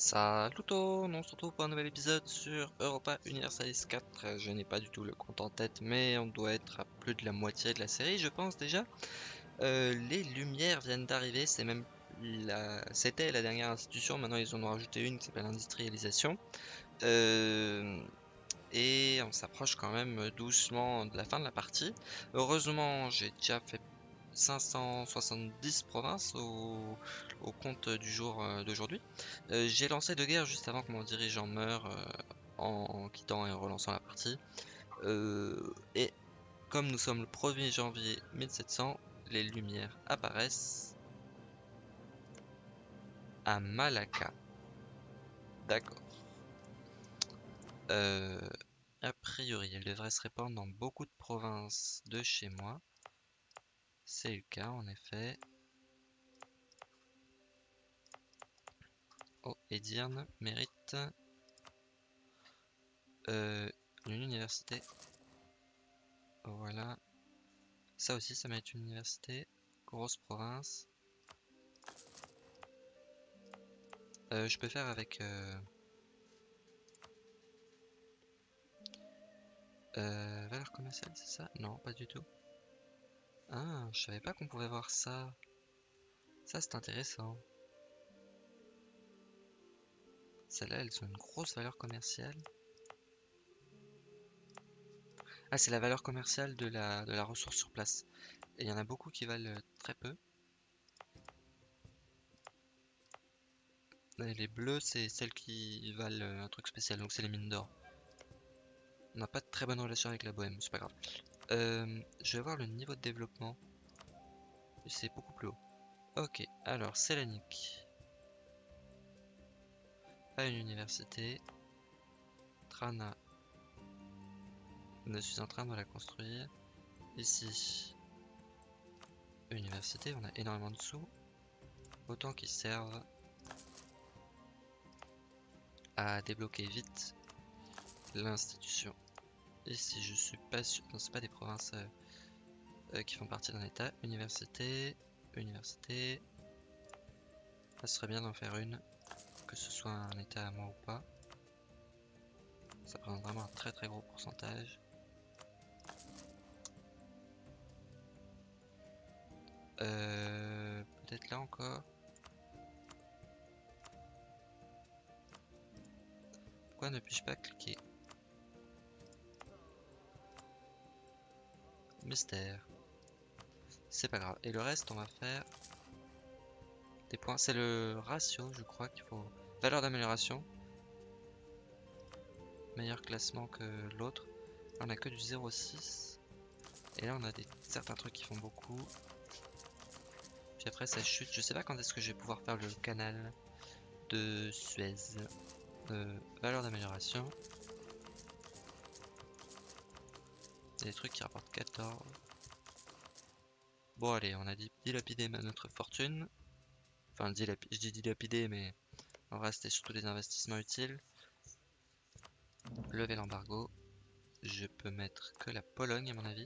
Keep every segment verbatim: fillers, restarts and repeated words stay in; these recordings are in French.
Salut tout, on se retrouve pour un nouvel épisode sur Europa Universalis quatre. Je n'ai pas du tout le compte en tête, mais on doit être à plus de la moitié de la série, je pense déjà. Euh, les lumières viennent d'arriver, c'est même la... c'était la dernière institution, maintenant ils en ont rajouté une qui s'appelle l'industrialisation. Euh, Et on s'approche quand même doucement de la fin de la partie. Heureusement, j'ai déjà fait cinq cent soixante-dix provinces au, au compte du jour euh, d'aujourd'hui. Euh, j'ai lancé deux guerres juste avant que mon dirigeant meure euh, en, en quittant et en relançant la partie. Euh, et comme nous sommes le premier janvier mille sept cents, les lumières apparaissent à Malacca. D'accord. Euh, a priori, elle devrait se répandre dans beaucoup de provinces de chez moi. C'est le cas en effet. Oh, Edirne mérite euh, une université. Voilà. Ça aussi, ça mérite une université. Grosse province. Euh, je peux faire avec... Euh, euh, valeur commerciale, c'est ça? Non, pas du tout. Ah, je savais pas qu'on pouvait voir ça. Ça, c'est intéressant. Celles-là, elles ont une grosse valeur commerciale. Ah, c'est la valeur commerciale de la, de la ressource sur place. Et il y en a beaucoup qui valent euh, très peu. Et les bleus, c'est celles qui valent euh, un truc spécial, donc c'est les mines d'or. On n'a pas de très bonne relation avec la Bohème, c'est pas grave. Euh, je vais voir le niveau de développement. C'est beaucoup plus haut. Ok, alors Sélanique a une université. Trana, je suis en train de la construire. Ici, université, on a énormément de sous. Autant qu'ils servent à débloquer vite l'institution. Ici, je suis pas sûr. Non, c'est pas des provinces euh, euh, qui font partie d'un état. Université, université. Ça serait bien d'en faire une, que ce soit un état à moi ou pas. Ça prend vraiment un très très gros pourcentage. Euh, peut-être là encore. Pourquoi ne puis-je pas cliquer? Mystère. C'est pas grave. Et le reste, on va faire des points. C'est le ratio, je crois qu'il faut. Valeur d'amélioration. Meilleur classement que l'autre. Là, on a que du zéro virgule six. Et là, on a des certains trucs qui font beaucoup. Puis après, ça chute. Je sais pas quand est-ce que je vais pouvoir faire le canal de Suez. Euh, valeur d'amélioration. Il y a des trucs qui rapportent quatorze. Bon, allez, on a dilapidé notre fortune. Enfin, dilap je dis dilapidé, mais en vrai, c'était surtout des investissements utiles. Lever l'embargo. Je peux mettre que la Pologne, à mon avis.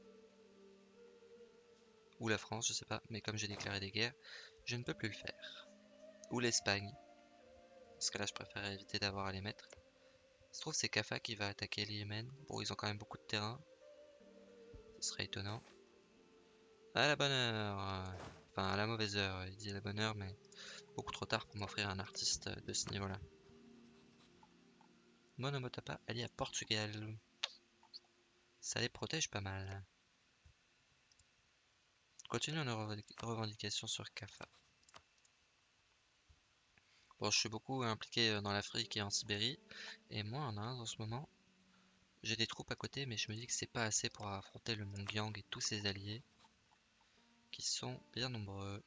Ou la France, je sais pas. Mais comme j'ai déclaré des guerres, je ne peux plus le faire. Ou l'Espagne. Parce que là, je préfère éviter d'avoir à les mettre. Il se trouve, c'est Kafa qui va attaquer le Yémen. Bon, ils ont quand même beaucoup de terrain. Ce serait étonnant. À la bonne heure. Enfin, à la mauvaise heure. Il dit à la bonne heure, mais beaucoup trop tard pour m'offrir un artiste de ce niveau-là. Monomotapa allié à Portugal. Ça les protège pas mal. Continuons nos revendications sur Kafa. Bon, je suis beaucoup impliqué dans l'Afrique et en Sibérie, et moi en Inde en ce moment. J'ai des troupes à côté, mais je me dis que c'est pas assez pour affronter le Mongyang et tous ses alliés, qui sont bien nombreux.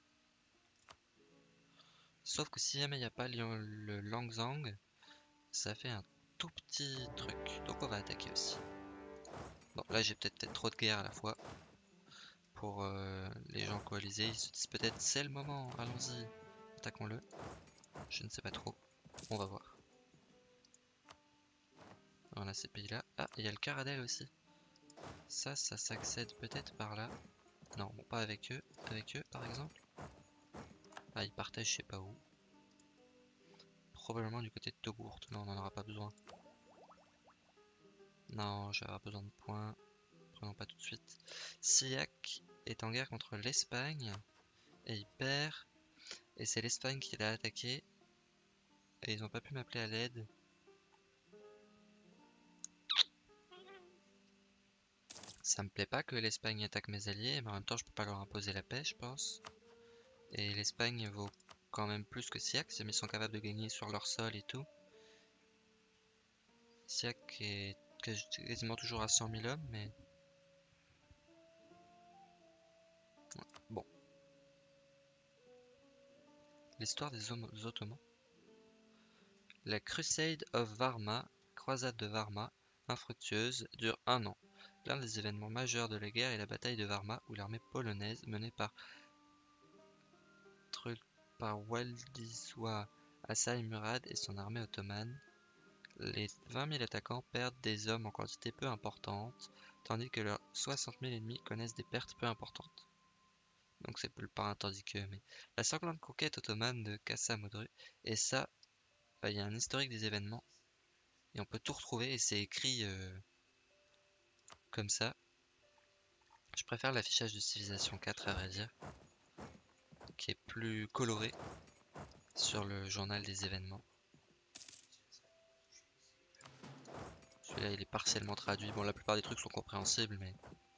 Sauf que si jamais il n'y a pas le Langzang, ça fait un tout petit truc, donc on va attaquer aussi. Bon, là j'ai peut-être peut trop de guerres à la fois. Pour euh, les gens coalisés, ils se disent peut-être c'est le moment, allons-y, attaquons-le. Je ne sais pas trop, on va voir. On a ces pays-là. Ah, il y a le Caradel aussi. Ça, ça s'accède peut-être par là. Non, bon, pas avec eux. Avec eux, par exemple. Ah, ils partagent je sais pas où. probablement du côté de Togourt. Non, on n'en aura pas besoin. Non, j'aurai besoin de points. Prenons pas tout de suite. Siak est en guerre contre l'Espagne. Et il perd. Et c'est l'Espagne qui l'a attaqué. Et ils n'ont pas pu m'appeler à l'aide. Ça me plaît pas que l'Espagne attaque mes alliés, mais en même temps je peux pas leur imposer la paix, je pense. Et l'Espagne vaut quand même plus que Siak, mais ils sont capables de gagner sur leur sol et tout. Siak est quasiment toujours à cent mille hommes, mais... Bon. L'histoire des Ottomans. La Crusade of Varma, croisade de Varma, infructueuse, dure un an. L'un des événements majeurs de la guerre est la bataille de Varma, où l'armée polonaise, menée par, par Władysław Asai Murad et son armée ottomane, les vingt mille attaquants perdent des hommes en quantité peu importante, tandis que leurs soixante mille ennemis connaissent des pertes peu importantes. Donc c'est pas un tandis que, mais la sanglante conquête ottomane de Kassa Modru, et ça, il bah, y a un historique des événements, et on peut tout retrouver, et c'est écrit euh, comme ça. Je préfère l'affichage de Civilization quatre à vrai dire, qui est plus coloré sur le journal des événements. Celui-là il est partiellement traduit, bon la plupart des trucs sont compréhensibles, mais...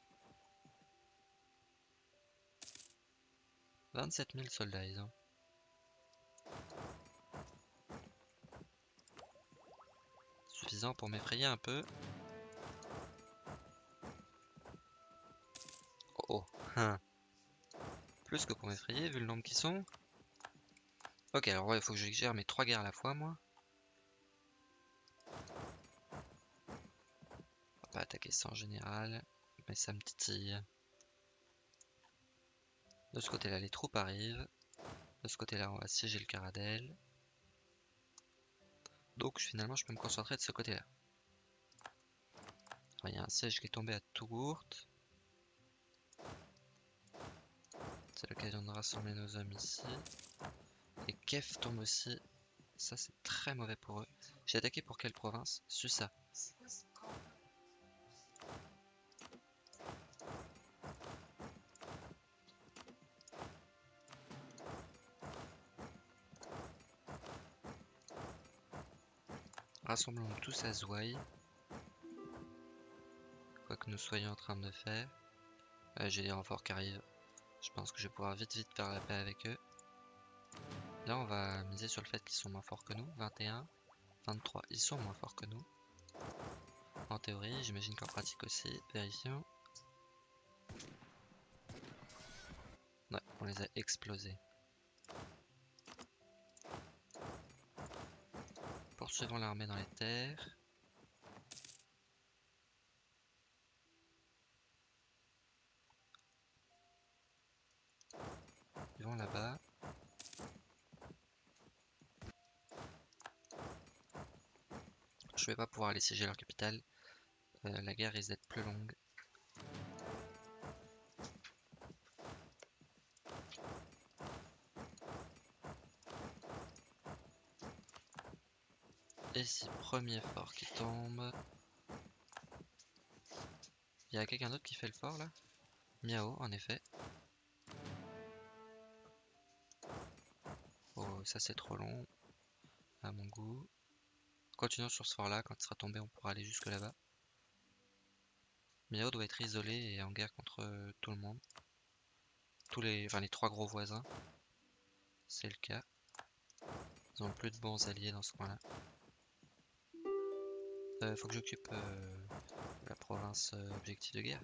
vingt-sept mille soldats, ils ont. Suffisant pour m'effrayer un peu. Oh oh, hein. Plus que pour m'effrayer vu le nombre qui sont. Ok, alors ouais, il faut que je gère mes trois guerres à la fois, moi. On va pas attaquer ça en général, mais ça me titille. De ce côté-là, les troupes arrivent. De ce côté-là, on va siéger le Caradel. Donc finalement, je peux me concentrer de ce côté-là. Il y a un siège qui est tombé à Togourt. C'est l'occasion de rassembler nos hommes ici. Et Kef tombe aussi. Ça, c'est très mauvais pour eux. J'ai attaqué pour quelle province? Susa. Rassemblons tous à Zouaï. Quoi que nous soyons en train de faire. Euh, J'ai des renforts qui arrivent. Je pense que je vais pouvoir vite vite faire la paix avec eux. Là on va miser sur le fait qu'ils sont moins forts que nous. vingt et un, vingt-trois, ils sont moins forts que nous. En théorie, j'imagine qu'en pratique aussi. Vérifions. Ouais, on les a explosés. Poursuivons l'armée dans les terres. Ils vont là-bas. Je vais pas pouvoir aller siéger leur capitale. Euh, la guerre risque d'être plus longue. Ici, premier fort qui tombe. Il y a quelqu'un d'autre qui fait le fort là? Miao, en effet. Oh, ça c'est trop long. À mon goût. Continuons sur ce fort là. Quand il sera tombé, on pourra aller jusque là-bas. Miao doit être isolé et en guerre contre euh, tout le monde. Tous les, enfin, les trois gros voisins. C'est le cas. Ils ont plus de bons alliés dans ce coin-là. Euh, faut que j'occupe euh, la province euh, objectif de guerre.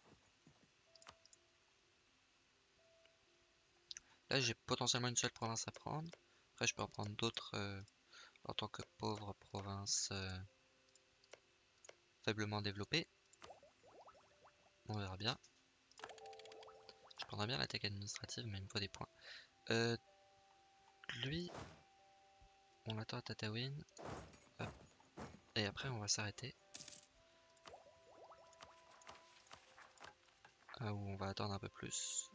Là, j'ai potentiellement une seule province à prendre. Après, je peux en prendre d'autres euh, en tant que pauvre province euh, faiblement développée. On verra bien. Je prendrai bien l'attaque administrative, mais il me faut des points. Euh, lui, on l'attend à Tatooine. Hop. Et après, on va s'arrêter. Ah, où on va attendre un peu plus.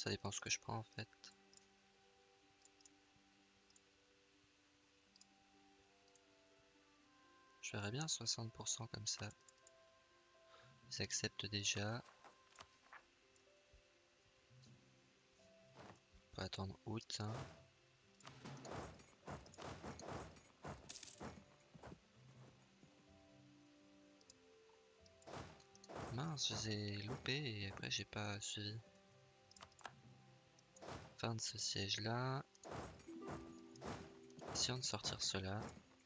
Ça dépend ce que je prends en fait. Je verrais bien soixante pour cent comme ça. Ils acceptent déjà. On peut attendre août. Hein. Mince, je les ai loupés et après j'ai pas suivi. Fin de ce siège là. Essayons de sortir cela.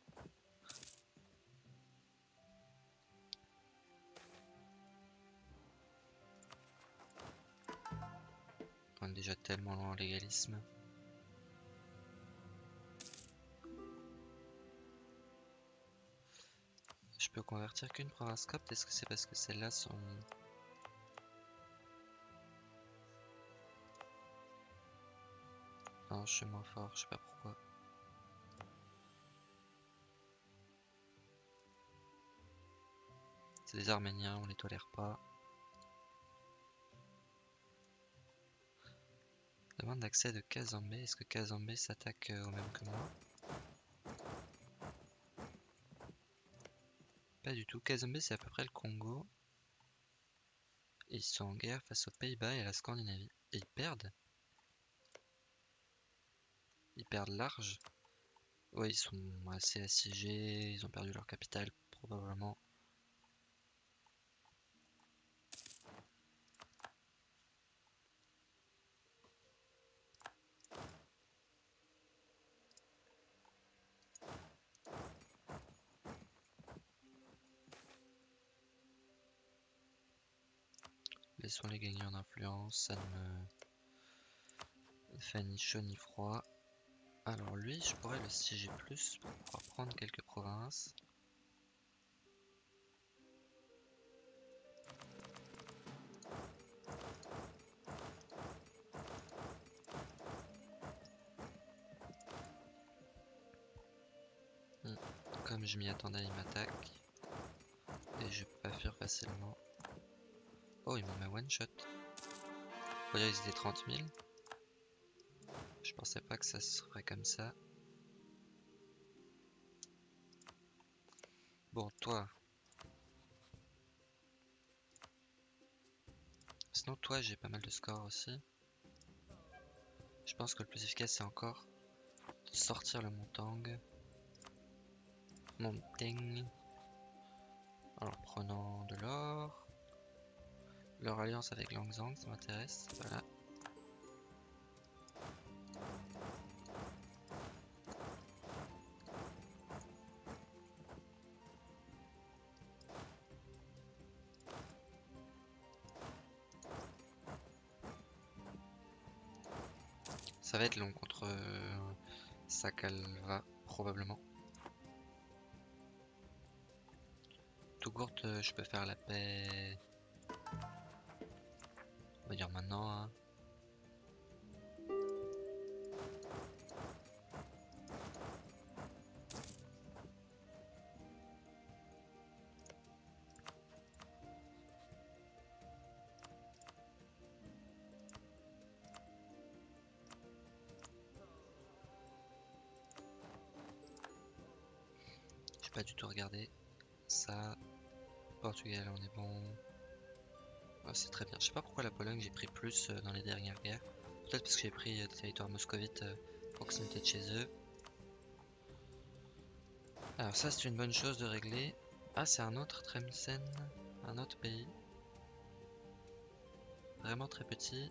On est déjà tellement loin en légalisme. Je peux convertir qu'une province copte. Est-ce que c'est parce que celles-là sont... Non, je suis moins fort, je sais pas pourquoi. C'est des Arméniens, on les tolère pas. Demande d'accès de Kazambé. Est-ce que Kazambé s'attaque au même que moi? Pas du tout. Kazambé c'est à peu près le Congo. Et ils sont en guerre face aux Pays-Bas et à la Scandinavie. Et ils perdent. Ils perdent large. Ouais, ils sont assez assiégés. Ils ont perdu leur capitale probablement. Laissons-les gagner en influence, ça ne me fait ni chaud ni froid. Alors lui, je pourrais le siéger plus pour pouvoir prendre quelques provinces. Hmm. Comme je m'y attendais, il m'attaque. Et je peux pas fuir facilement. Oh, il me met one shot. Faut dire, ils étaient trente mille. Je pensais pas que ça se ferait comme ça. Bon, toi. Sinon, toi, j'ai pas mal de scores aussi. Je pense que le plus efficace, c'est encore de sortir le Montang. Montaigne. Alors, prenant de l'or. Leur alliance avec Langzang, ça m'intéresse. Voilà. Ça va être long contre euh, Sakalva, probablement. Tougourt, euh, je peux faire la paix. On va dire maintenant. Hein. J'ai pas du tout regardé ça. Portugal, on est bon. Ouais, c'est très bien. Je sais pas pourquoi la Pologne j'ai pris plus euh, dans les dernières guerres. Peut-être parce que j'ai pris euh, des territoires moscovites euh, proximité de chez eux. Alors ça c'est une bonne chose de régler. Ah c'est un autre Tlemcen, un autre pays. Vraiment très petit.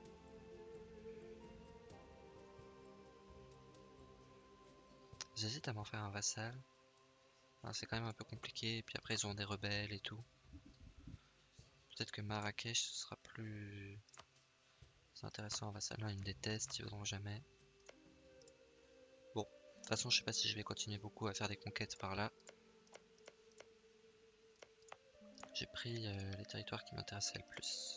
J'hésite à m'en faire un vassal. Enfin, c'est quand même un peu compliqué. Et puis après ils ont des rebelles et tout. Peut-être que Marrakech ce sera plus intéressant en vassal. Non, ils me détestent, ils voudront jamais. Bon, de toute façon je sais pas si je vais continuer beaucoup à faire des conquêtes par là. J'ai pris euh, les territoires qui m'intéressaient le plus.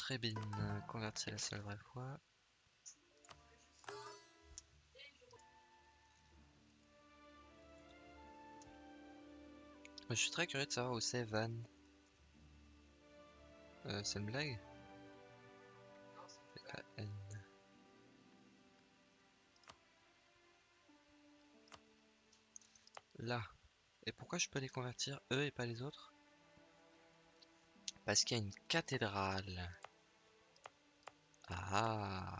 Trébine, convertir la seule vraie fois. Je suis très curieux de savoir où c'est Van. Euh, c'est une blague? A N. Là. Et pourquoi je peux les convertir, eux et pas les autres? Parce qu'il y a une cathédrale. Ah.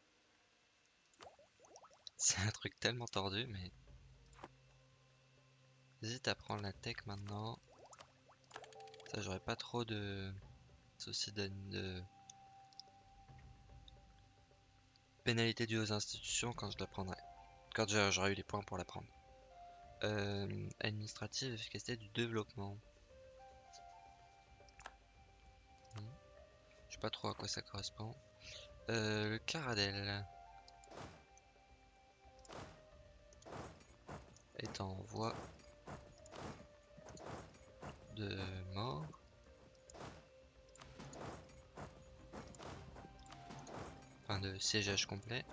C'est un truc tellement tordu, mais... J'hésite à prendre la tech maintenant. Ça, j'aurais pas trop de soucis de... de... pénalité due aux institutions quand je la prendrai. Quand j'aurai eu les points pour la prendre. Euh, administrative, efficacité du développement. Hmm. Je sais pas trop à quoi ça correspond. Euh, le Caradel est en voie de mort. Enfin, de siégeage complet.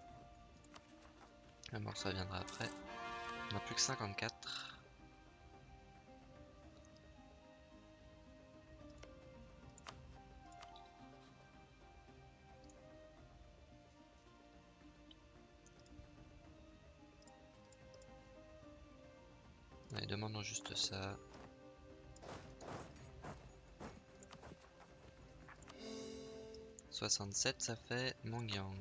La mort, ça viendra après. On n'a plus que cinquante-quatre. Allez, demandons juste ça. soixante-sept, ça fait Mongyang.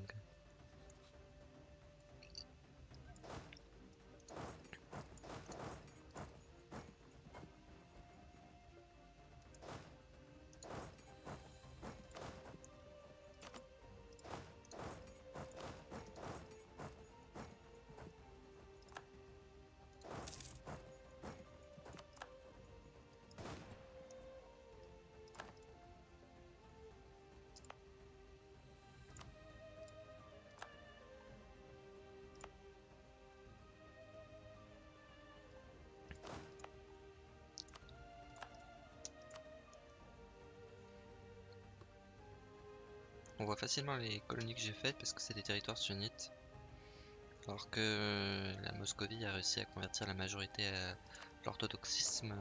On voit facilement les colonies que j'ai faites parce que c'est des territoires sunnites. Alors que la Moscovie a réussi à convertir la majorité à l'orthodoxisme.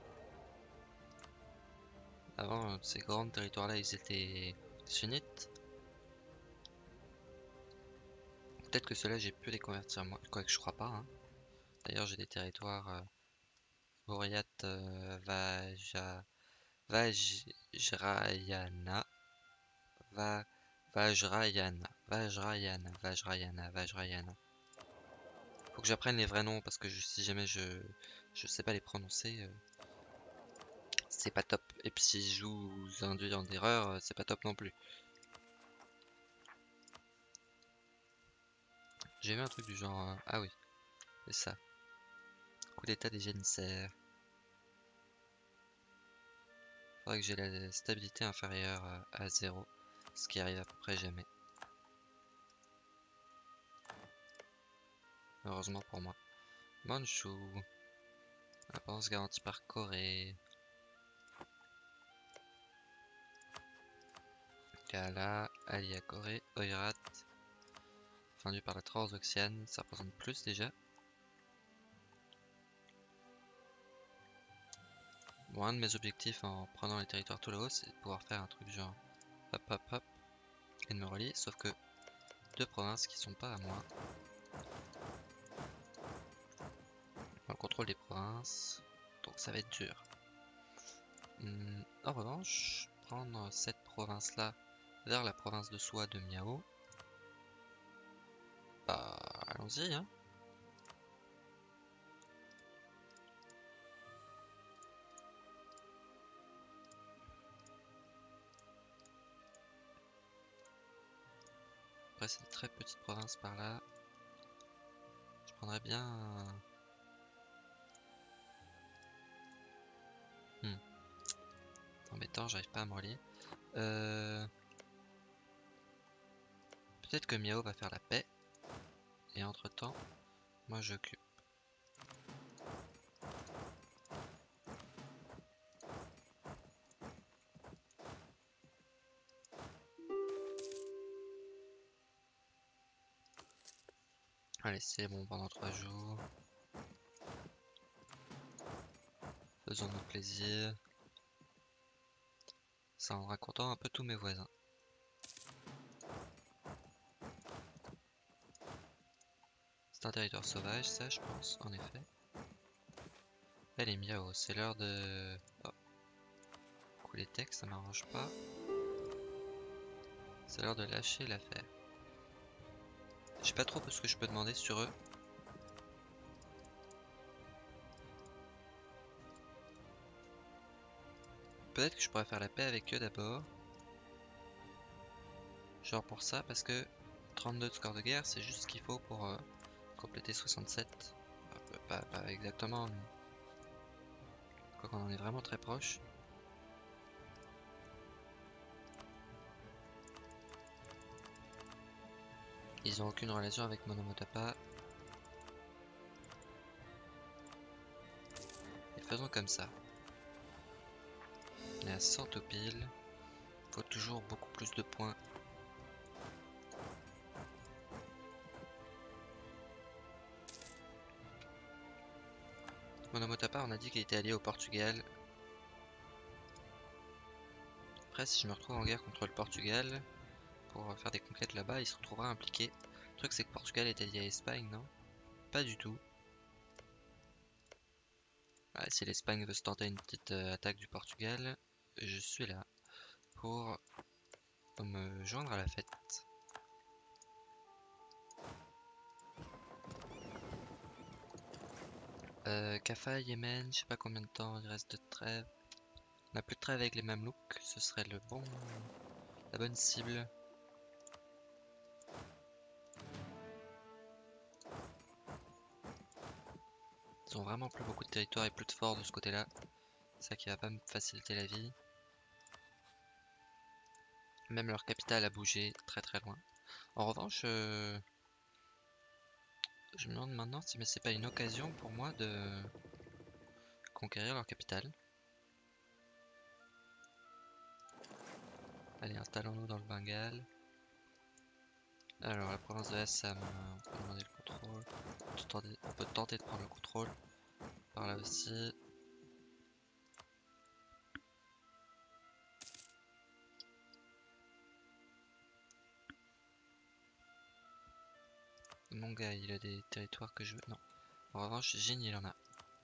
Avant, ces grands territoires-là, ils étaient sunnites. Peut-être que ceux-là, j'ai pu les convertir moi. Quoique je crois pas. Hein. D'ailleurs, j'ai des territoires euh, Bouriat, euh, Vaja, Vajrayana, Va, Vajrayana, Vajrayana, Vajrayana, Vajrayana. Faut que j'apprenne les vrais noms parce que je, si jamais je je sais pas les prononcer, euh, c'est pas top. Et puis si je vous induis en erreur, euh, c'est pas top non plus. J'ai vu un truc du genre... euh, ah oui, c'est ça. Coup d'état des janissaires. Faudrait que j'ai la stabilité inférieure euh, à zéro. Ce qui arrive à peu près jamais. Heureusement pour moi. Manchu. Avance garantie par Corée. Kala, Alia Corée, Oirat. Fendu par la Transoxiane, ça représente plus déjà. Bon, un de mes objectifs en prenant les territoires tout là-haut, c'est de pouvoir faire un truc genre hop hop hop et de me relier, sauf que deux provinces qui sont pas à moi. On contrôle des provinces, donc ça va être dur. Hum, en revanche, prendre cette province-là vers la province de Soie de Miao, bah allons-y hein. Après c'est une très petite province par là. Je prendrais bien... Hmm. Embêtant, j'arrive pas à me relier. Euh... Peut-être que Miao va faire la paix. Et entre temps, moi j'occupe. Allez, c'est bon pendant trois jours. Faisons-nous plaisir. Ça rendra content un peu tous mes voisins. C'est un territoire sauvage, ça, je pense, en effet. Allez, miao, c'est l'heure de... Oh. Couler texte, ça m'arrange pas. C'est l'heure de lâcher l'affaire. Je sais pas trop ce que je peux demander sur eux. Peut-être que je pourrais faire la paix avec eux d'abord. Genre pour ça, parce que trente-deux de score de guerre, c'est juste ce qu'il faut pour euh, compléter soixante-sept. Enfin, pas, pas exactement, mais... Quoi qu'on en est vraiment très proche. Ils ont aucune relation avec Monomotapa. Et faisons comme ça. On est à cent au pile. Faut toujours beaucoup plus de points. Monomotapa, on a dit qu'il était allié au Portugal. Après, si je me retrouve en guerre contre le Portugal, pour faire des conquêtes là-bas, il se retrouvera impliqué. Le truc, c'est que Portugal est allié à l'Espagne, non? Pas du tout. Ah, si l'Espagne veut se tenter une petite euh, attaque du Portugal, je suis là pour me joindre à la fête. Euh, Kaffa, Yémen, je sais pas combien de temps il reste de trêve. On n'a plus de trêve avec les Mamelouks, ce serait le bon, la bonne cible. Ils ont vraiment plus beaucoup de territoire et plus de forts de ce côté-là. C'est ça qui va pas me faciliter la vie. Même leur capitale a bougé très très loin. En revanche, euh, je me demande maintenant si mais c'est pas une occasion pour moi de conquérir leur capitale. Allez, installons-nous dans le Bengale. Alors, la province de Assam, on peut demander le contrôle. On peut tenter, on peut tenter de prendre le contrôle. Par là aussi. Mon gars, il a des territoires que je veux. Non. En revanche, Jin, il en a.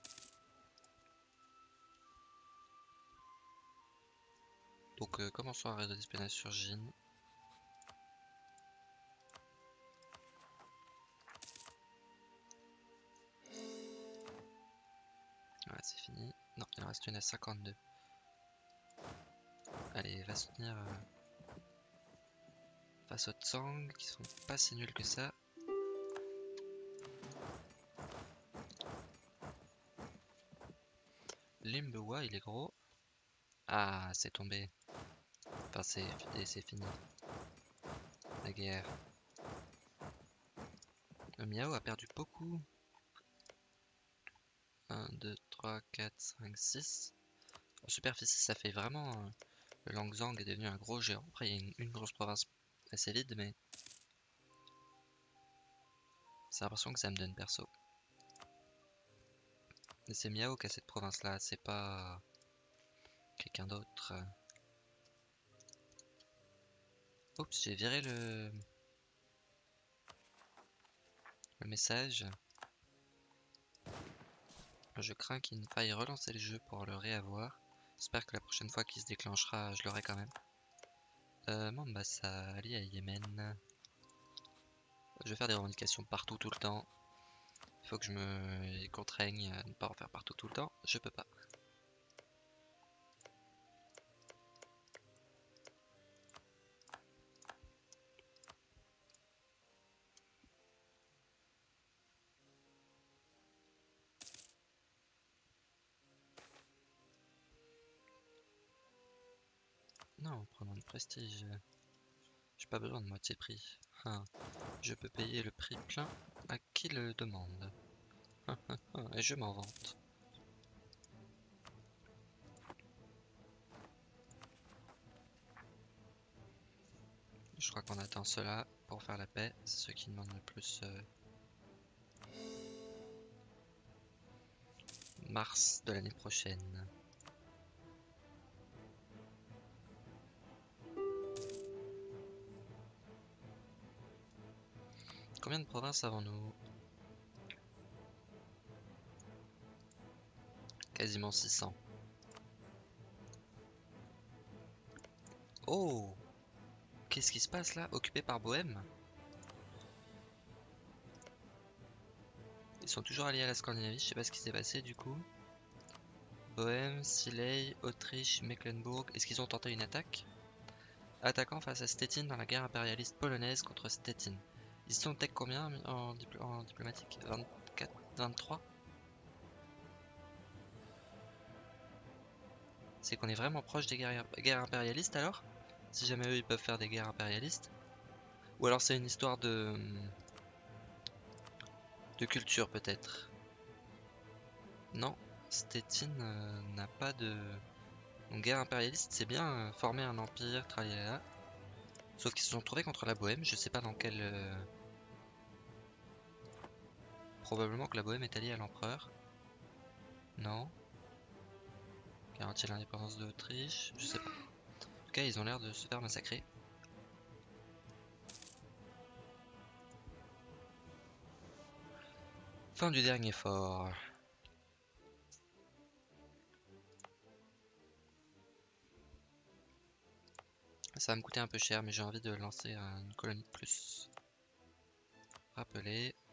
Donc, euh, commençons un réseau d'espionnage sur Jin. Voilà, c'est fini. Non, il en reste une à cinquante-deux. Allez, va soutenir euh, face aux Tsang, qui sont pas si nuls que ça. Limbewa, il est gros. Ah, c'est tombé. Enfin, c'est fini. La guerre. Le Miao a perdu beaucoup. un, deux, trois, quatre, cinq, six. En superficie, ça fait vraiment... Euh, le Langzang est devenu un gros géant. Après, il y a une, une grosse province assez vide, mais... C'est l'impression que ça me donne perso. Mais c'est Miao qui a cette province-là, c'est pas... quelqu'un d'autre. Oups, j'ai viré le... le message. Je crains qu'il ne faille relancer le jeu pour le réavoir. J'espère que la prochaine fois qu'il se déclenchera, je l'aurai quand même. Euh, Mombasa, allié à Yémen. Je vais faire des revendications partout tout le temps. Il faut que je me contraigne à ne pas en faire partout tout le temps. Je peux pas. Non, prenons le prestige. J'ai pas besoin de moitié prix. Hein, je peux payer le prix plein à qui le demande. Et je m'en vante. Je crois qu'on attend cela pour faire la paix. C'est ceux qui demandent le plus euh, mars de l'année prochaine. Combien de provinces avons-nous? Quasiment six cents. Oh! Qu'est-ce qui se passe là? Occupé par Bohême? Ils sont toujours alliés à la Scandinavie, je sais pas ce qui s'est passé du coup. Bohême, Silei, Autriche, Mecklembourg, est-ce qu'ils ont tenté une attaque? Attaquant face à Stettin dans la guerre impérialiste polonaise contre Stettin. Ils sont tech combien en, diplo en diplomatique? vingt-quatre, vingt-trois? C'est qu'on est vraiment proche des guerres, guerres impérialistes alors? Si jamais eux ils peuvent faire des guerres impérialistes? Ou alors c'est une histoire de... de culture peut-être? Non, Stettin euh, n'a pas de... Donc guerre impérialiste c'est bien, euh, former un empire, tralala. Sauf qu'ils se sont trouvés contre la Bohême, je sais pas dans quel... Euh... Probablement que la Bohême est alliée à l'empereur. Non. Garantir l'indépendance de l'Autriche, je sais pas. En tout cas, ils ont l'air de se faire massacrer. Fin du dernier fort. Ça va me coûter un peu cher, mais j'ai envie de lancer une colonie de plus. Rappeler.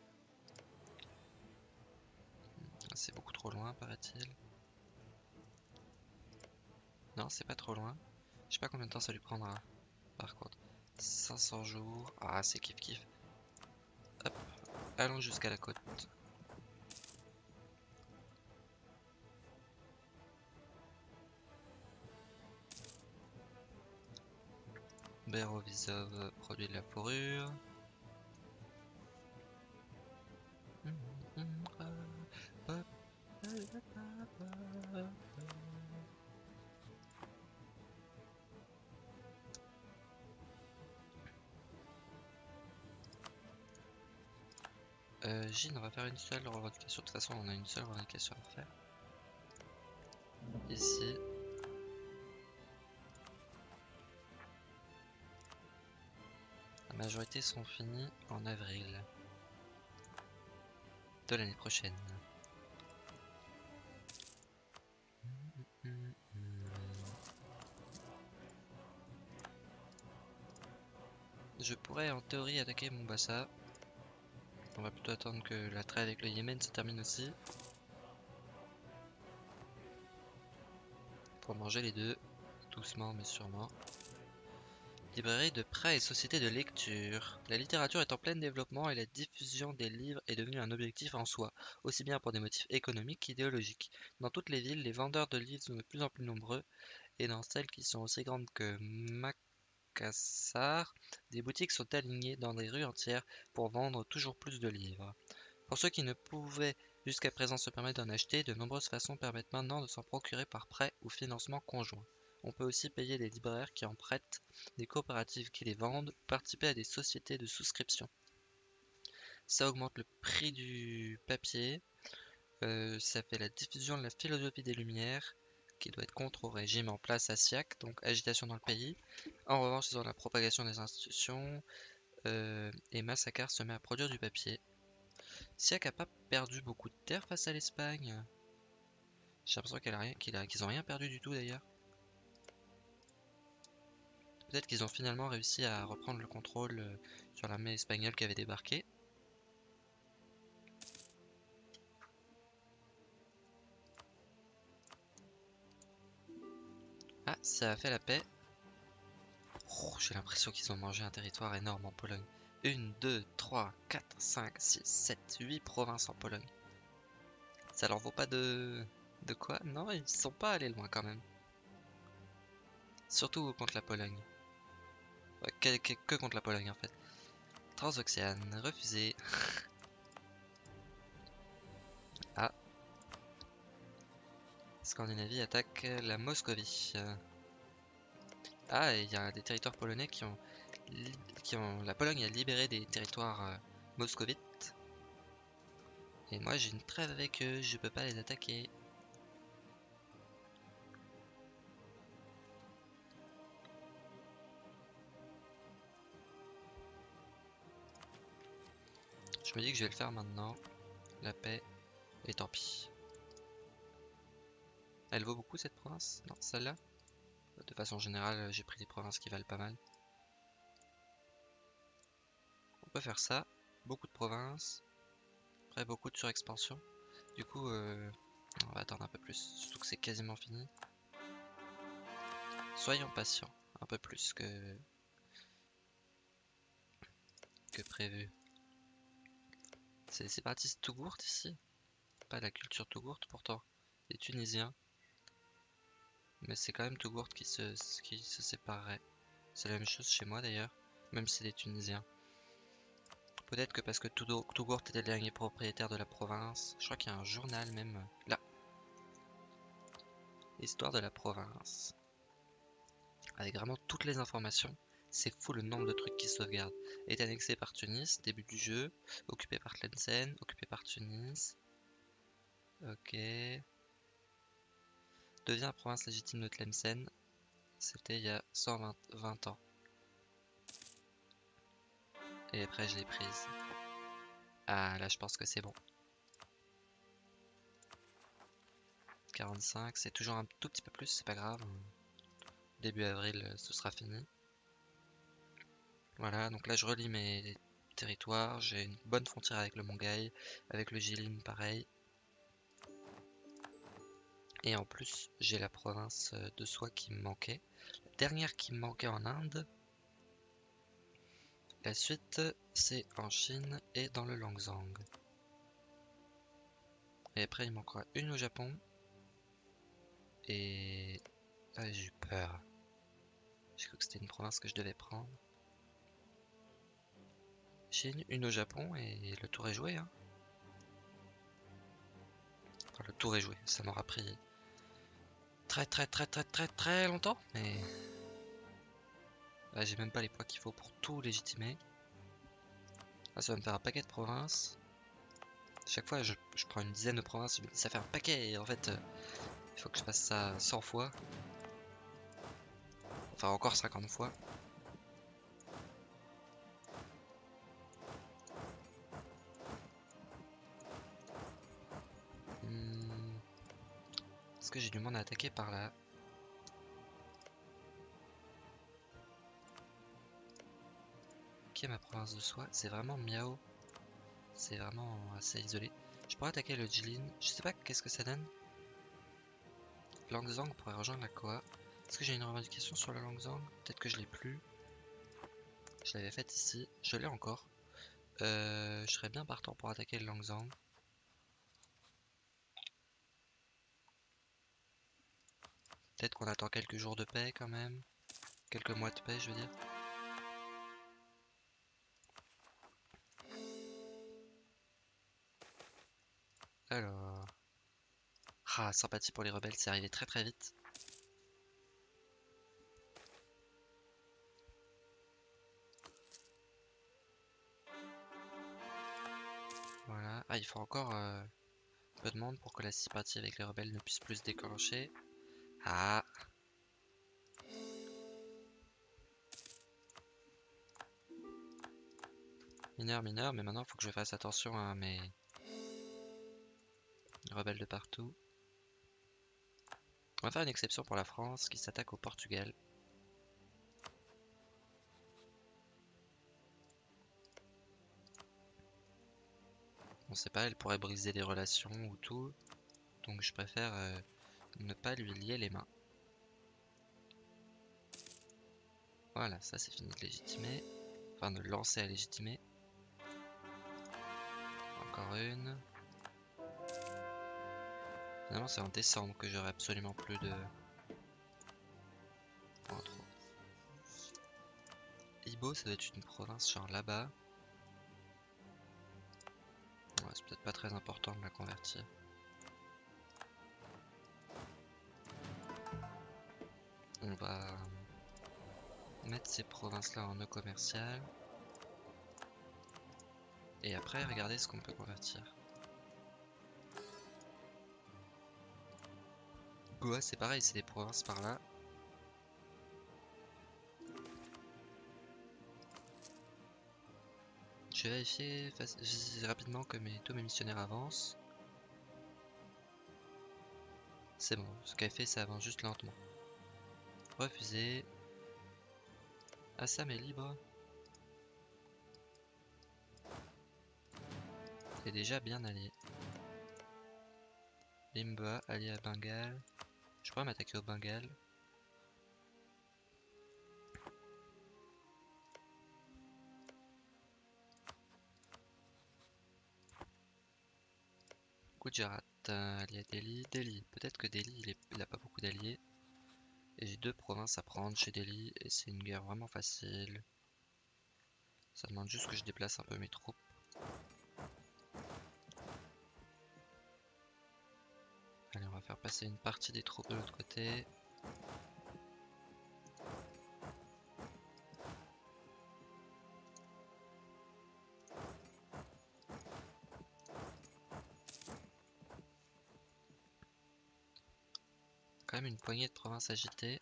C'est beaucoup trop loin, paraît-il. Non, c'est pas trop loin. Je sais pas combien de temps ça lui prendra. Par contre, cinq cents jours. Ah, c'est kiff kiff. Hop, allons jusqu'à la côte. Berovisov produit de la fourrure. Euh, Gine, on va faire une seule revendication. De toute façon, on a une seule revendication à faire. Ici. La majorité sont finis en avril de l'année prochaine. Je pourrais en théorie attaquer Mombasa. On va plutôt attendre que la trêve avec le Yémen se termine aussi. Pour manger les deux, doucement mais sûrement. Librairie de prêt et société de lecture. La littérature est en plein développement et la diffusion des livres est devenue un objectif en soi, aussi bien pour des motifs économiques qu'idéologiques. Dans toutes les villes, les vendeurs de livres sont de plus en plus nombreux et dans celles qui sont aussi grandes que Makassar, des boutiques sont alignées dans des rues entières pour vendre toujours plus de livres. Pour ceux qui ne pouvaient jusqu'à présent se permettre d'en acheter, de nombreuses façons permettent maintenant de s'en procurer par prêt ou financement conjoint. On peut aussi payer des libraires qui en prêtent, des coopératives qui les vendent, ou participer à des sociétés de souscription. Ça augmente le prix du papier, euh, ça fait la diffusion de la philosophie des Lumières, qui doit être contre au régime en place à Siak, donc agitation dans le pays. En revanche, ils ont la propagation des institutions, euh, et Massacre se met à produire du papier. Siak a pas perdu beaucoup de terre face à l'Espagne. J'ai l'impression qu'elle a rien, qu'ils a, qu'ils ont rien perdu du tout d'ailleurs. Peut-être qu'ils ont finalement réussi à reprendre le contrôle euh, sur l'armée espagnole qui avait débarqué. Ah, ça a fait la paix. Oh, j'ai l'impression qu'ils ont mangé un territoire énorme en Pologne. une, deux, trois, quatre, cinq, six, sept, huit provinces en Pologne. Ça leur vaut pas de... De quoi? Non, ils sont pas allés loin quand même. Surtout contre la Pologne. Ouais, que, que, que contre la Pologne en fait. Transoxiane, refusé. Ah. Scandinavie attaque la Moscovie. Ah, et il y a des territoires polonais qui ont... qui ont... La Pologne a libéré des territoires euh, moscovites. Et moi j'ai une trêve avec eux, je peux pas les attaquer. Je me dis que je vais le faire maintenant. La paix. Et tant pis. Elle vaut beaucoup cette province? Non, celle-là? De façon générale, j'ai pris des provinces qui valent pas mal. On peut faire ça. Beaucoup de provinces. Après, beaucoup de surexpansion. Du coup, euh, on va attendre un peu plus. Surtout que c'est quasiment fini. Soyons patients. Un peu plus que, que prévu. C'est les séparatistes Tougourt ici? Pas la culture Tougourt pourtant. Les Tunisiens. Mais c'est quand même Tougourt qui se, qui se séparerait. C'est la même chose chez moi d'ailleurs. Même si c'est des Tunisiens. Peut-être que parce que Tougourt était le dernier propriétaire de la province. Je crois qu'il y a un journal même. Là. Histoire de la province. Avec vraiment toutes les informations. C'est fou le nombre de trucs qui sauvegardent. Est annexé par Tunis, début du jeu. Occupé par Tlemcen, occupé par Tunis. Ok. Devient province légitime de Tlemcen. C'était il y a cent vingt ans. Et après je l'ai prise. Ah là je pense que c'est bon. quarante-cinq, c'est toujours un tout petit peu plus, c'est pas grave. Début avril ce sera fini. Voilà, donc là je relis mes territoires. J'ai une bonne frontière avec le Mongaï, avec le Jilin pareil. Et en plus j'ai la province de Soie qui me manquait. La dernière qui me manquait en Inde. La suite c'est en Chine et dans le Langzang. Et après il manquera une au Japon. Et... Ah, j'ai eu peur. J'ai cru que c'était une province que je devais prendre. Chine, une au Japon et le tour est joué. Hein. Enfin, le tour est joué. Ça m'aura pris très très très très très très longtemps. Mais là, j'ai même pas les poids qu'il faut pour tout légitimer. Là, ça va me faire un paquet de provinces. Chaque fois, je, je prends une dizaine de provinces. Je me dis, ça fait un paquet. Et en fait, euh, il faut que je fasse ça cent fois. Enfin, encore cinquante fois. Hmm. Est-ce que j'ai du monde à attaquer par là? Qui est ma province de Soie? C'est vraiment Miao. C'est vraiment assez isolé. Je pourrais attaquer le Jilin. Je sais pas qu'est-ce que ça donne. Langzang pourrait rejoindre la Koa. Est-ce que j'ai une revendication sur le Langzang? Peut-être que je l'ai plus. Je l'avais faite ici. Je l'ai encore. Euh, je serais bien partant pour attaquer le Langzang. Peut-être qu'on attend quelques jours de paix quand même. Quelques mois de paix, je veux dire. Alors... Ah, sympathie pour les rebelles, c'est arrivé très très vite. Voilà. Ah, il faut encore euh, un peu de monde pour que la sympathie avec les rebelles ne puisse plus se déclencher. Ah. Mineur, mineur, mais maintenant il faut que je fasse attention à mes rebelles de partout. On va faire une exception pour la France qui s'attaque au Portugal. On sait pas, elle pourrait briser des relations ou tout. Donc je préfère euh, ne pas lui lier les mains. Voilà, ça c'est fini de légitimer. Enfin de lancer à légitimer. Encore une. Finalement c'est en décembre que j'aurai absolument plus de... Enfin, trop. Ibo ça doit être une province genre là-bas. Ouais, c'est peut-être pas très important de la convertir. On va mettre ces provinces-là en nœud commercial. Et après, regardez ce qu'on peut convertir. Goa, c'est pareil, c'est des provinces par là. Je vais vérifier rapidement que mes, tous mes missionnaires avancent. C'est bon, ce qu'elle fait, ça avance juste lentement. Refusé. Assam est libre. C'est déjà bien allié. Limba, allié à Bengale. Je pourrais m'attaquer au Bengale. Gujarat, euh, allié à Delhi. Delhi, peut-être que Delhi, il, est, il a pas beaucoup d'alliés. Et j'ai deux provinces à prendre chez Delhi. Et c'est une guerre vraiment facile. Ça demande juste que je déplace un peu mes troupes. Allez, on va faire passer une partie des troupes de l'autre côté. Quand même une poignée de provinces agitées.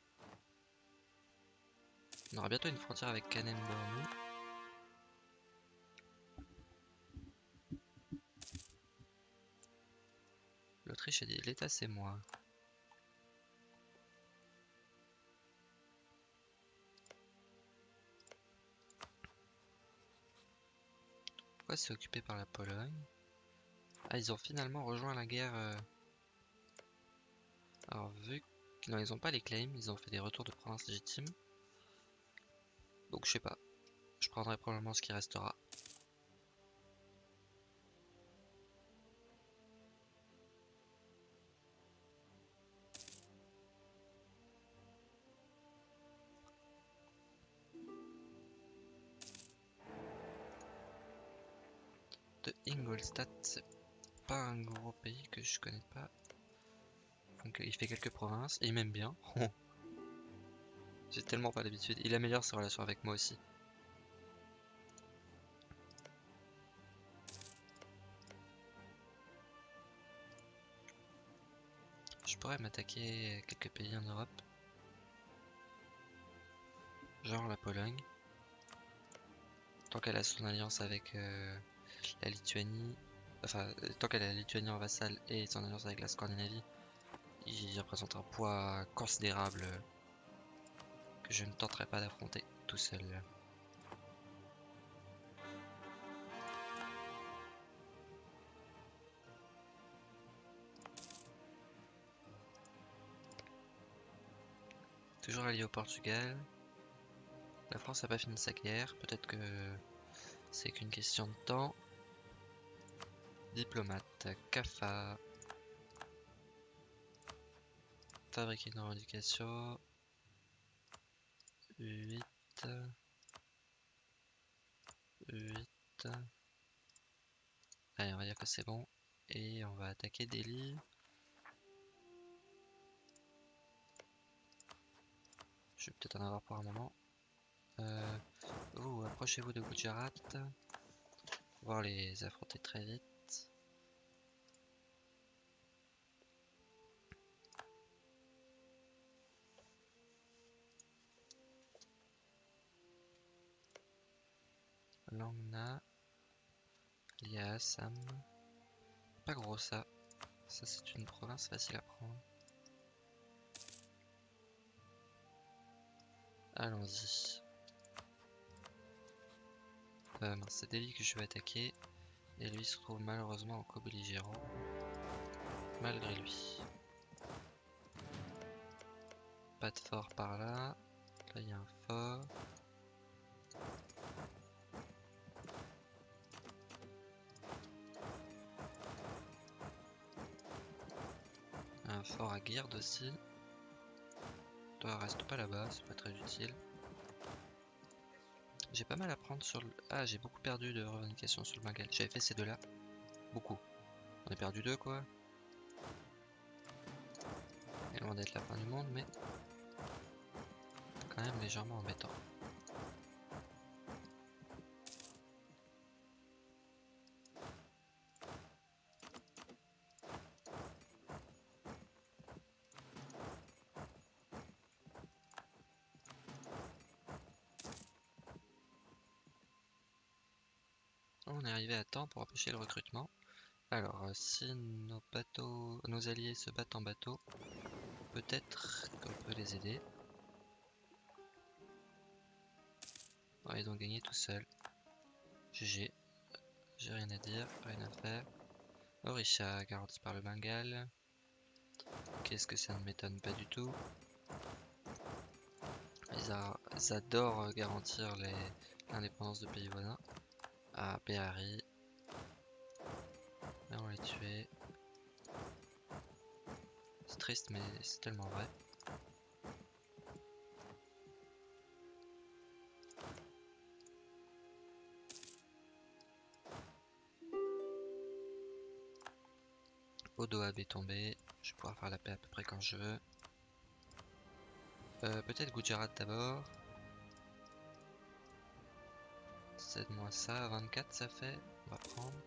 On aura bientôt une frontière avec Kanem-Bornou. L'Autriche a dit l'État c'est moi. Pourquoi c'est occupé par la Pologne? Ah, ils ont finalement rejoint la guerre. Euh... Alors vu que non, ils ont pas les claims, ils ont fait des retours de provinces légitimes. Donc je sais pas. Je prendrai probablement ce qui restera. De Ingolstadt, c'est pas un gros pays que je connais pas. Donc il fait quelques provinces et il m'aime bien. J'ai tellement pas l'habitude. Il améliore ses relations avec moi aussi. Je pourrais m'attaquer à quelques pays en Europe. Genre la Pologne. Tant qu'elle a son alliance avec euh, la Lituanie. Enfin, tant qu'elle a la Lituanie en vassal et son alliance avec la Scandinavie. Il représente un poids considérable que je ne tenterai pas d'affronter tout seul. Toujours allié au Portugal. La France n'a pas fini sa guerre. Peut-être que c'est qu'une question de temps. Diplomate, C A F A. Fabriquer une revendication. huit. huit. Allez, on va dire que c'est bon. Et on va attaquer Delhi. Je vais peut-être en avoir pour un moment. Euh, vous, approchez-vous de Gujarat. Pour pouvoir les affronter très vite. Langna. Lié à Assam. Pas gros ça. Ça c'est une province facile à prendre. Allons-y. Euh, c'est Delhi que je vais attaquer. Et lui se trouve malheureusement en co-belligérant. Malgré lui. Pas de fort par là. Là il y a un fort. Un fort à Gird aussi. Toi reste pas là-bas, c'est pas très utile. J'ai pas mal à prendre sur le... Ah, j'ai beaucoup perdu de revendications sur le Bengale. J'avais fait ces deux-là. Beaucoup. On a perdu deux quoi. Et loin d'être la fin du monde, mais quand même légèrement embêtant. On est arrivé à temps pour empêcher le recrutement. Alors, euh, si nos bateaux, nos alliés se battent en bateau, peut-être qu'on peut les aider. Ouais, ils ont gagné tout seuls. G G. J'ai rien à dire, rien à faire. Orisha, garanti par le Bengale. Qu'est-ce que ça ne m'étonne pas du tout. Ils, a, ils adorent garantir l'indépendance de pays voisins. Ah, Behari. Là, on l'a tué. C'est triste, mais c'est tellement vrai. Odoab est tombé. Je vais pouvoir faire la paix à peu près quand je veux. Euh, Peut-être Gujarat d'abord. Cède-moi ça. vingt-quatre ça fait. On va prendre.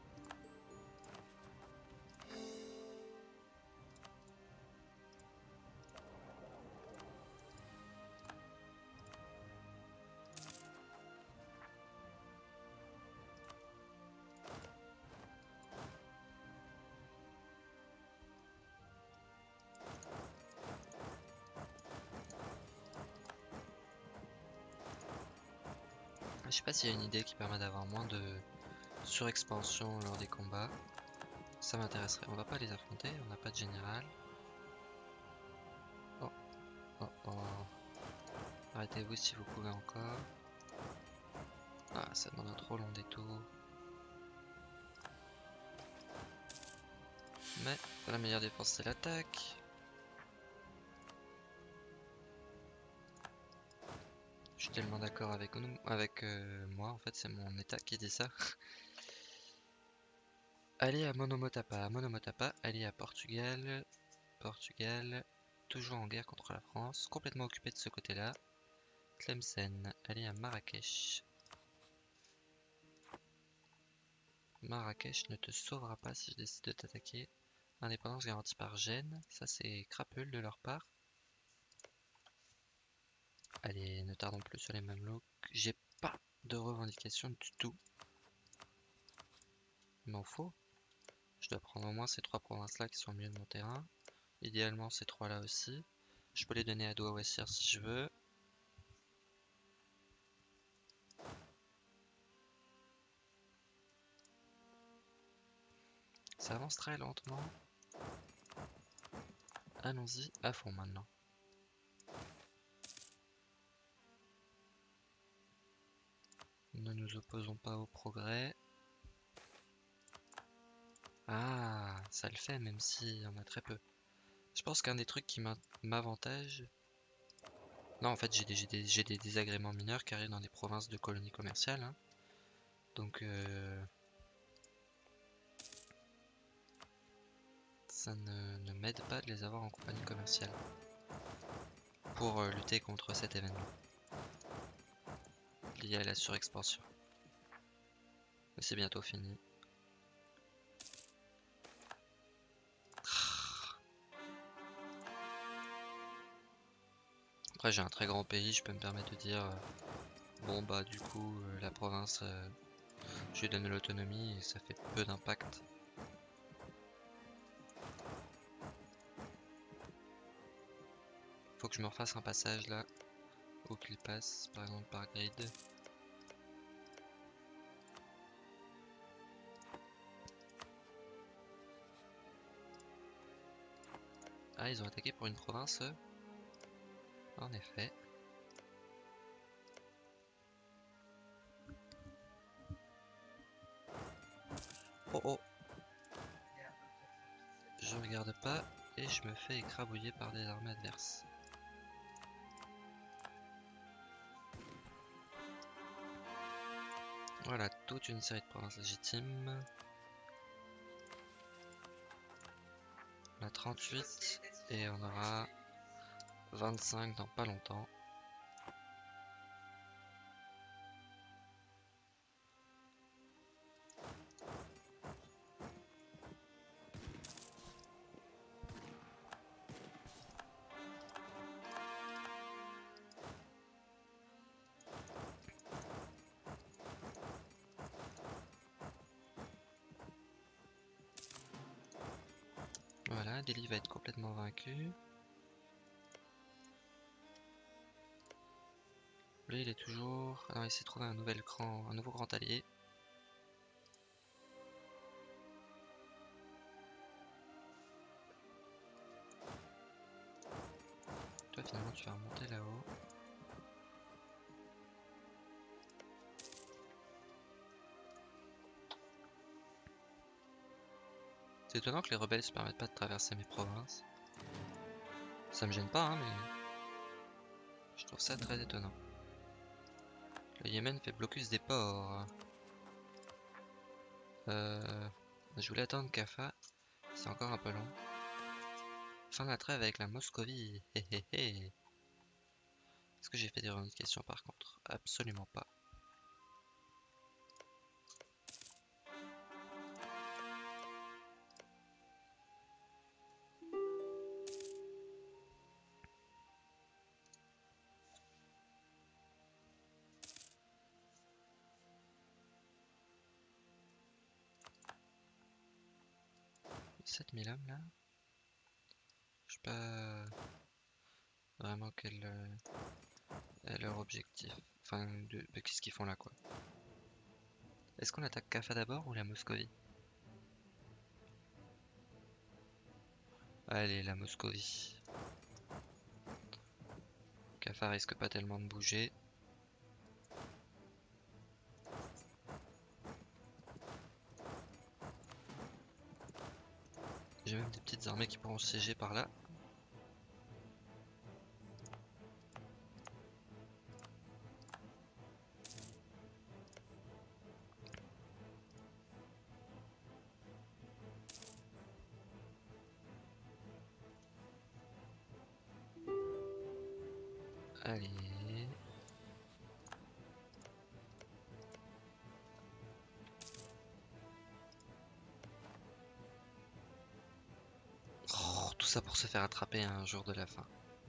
Je sais pas s'il y a une idée qui permet d'avoir moins de surexpansion lors des combats. Ça m'intéresserait. On va pas les affronter, on n'a pas de général. Oh, oh, oh. Arrêtez-vous si vous pouvez encore. Ah, ça demande un trop long détour. Mais la meilleure défense c'est l'attaque. Je suis tellement d'accord avec nous, avec euh, moi, en fait c'est mon état qui dit ça. Allez à Monomotapa, Monomotapa, allez à Portugal, Portugal, toujours en guerre contre la France, complètement occupé de ce côté-là. Tlemcen, allez à Marrakech. Marrakech ne te sauvera pas si je décide de t'attaquer. Indépendance garantie par Gênes, ça c'est crapule de leur part. Allez, ne tardons plus sur les Mamelouks. J'ai pas de revendication du tout. Il m'en faut. Je dois prendre au moins ces trois provinces-là qui sont au milieu de mon terrain. Idéalement ces trois-là aussi. Je peux les donner à Douawassir si je veux. Ça avance très lentement. Allons-y à fond maintenant. Ne nous opposons pas au progrès. Ah, ça le fait même si on a très peu. Je pense qu'un des trucs qui m'avantage... Non, en fait, j'ai des, des, des désagréments mineurs qui arrivent dans des provinces de colonies commerciales. Hein. Donc, euh, ça ne, ne m'aide pas de les avoir en compagnie commerciale. Pour euh, lutter contre cet événement. Lié à la surexpansion. Mais c'est bientôt fini. Après j'ai un très grand pays, je peux me permettre de dire euh, bon bah du coup euh, la province euh, je lui donne l'autonomie et ça fait peu d'impact. Faut que je me refasse un passage là où qu'il passe, par exemple par grid. Ah, ils ont attaqué pour une province eux. En effet. Oh oh. Je regarde pas et je me fais écrabouiller par des armées adverses. Voilà, toute une série de provinces légitimes. On a trente-huit et on aura vingt-cinq dans pas longtemps. Voilà, Delhi va être complètement vaincu. Lui, il est toujours... Ah non, il s'est trouvé un nouvel grand... un nouveau grand allié. Toi, finalement, tu vas remonter là-haut. C'est étonnant que les rebelles se permettent pas de traverser mes provinces. Ça me gêne pas, hein, mais... je trouve ça très étonnant. Le Yémen fait blocus des ports. Euh... Je voulais attendre Kaffa. C'est encore un peu long. Fin de la trêve avec la Moscovie. Hé hé hé. Est-ce que j'ai fait des revendications par contre? Absolument pas. sept mille hommes là? Je sais pas vraiment quel euh, est leur objectif. Enfin, de, de qu'est-ce qu'ils font là quoi. Est-ce qu'on attaque Kaffa d'abord ou la Moscovie? Allez, la Moscovie. Kaffa risque pas tellement de bouger. J'ai même des petites armées qui pourront siéger par là. Allez. Oh, tout ça pour se faire attraper un jour de la fin.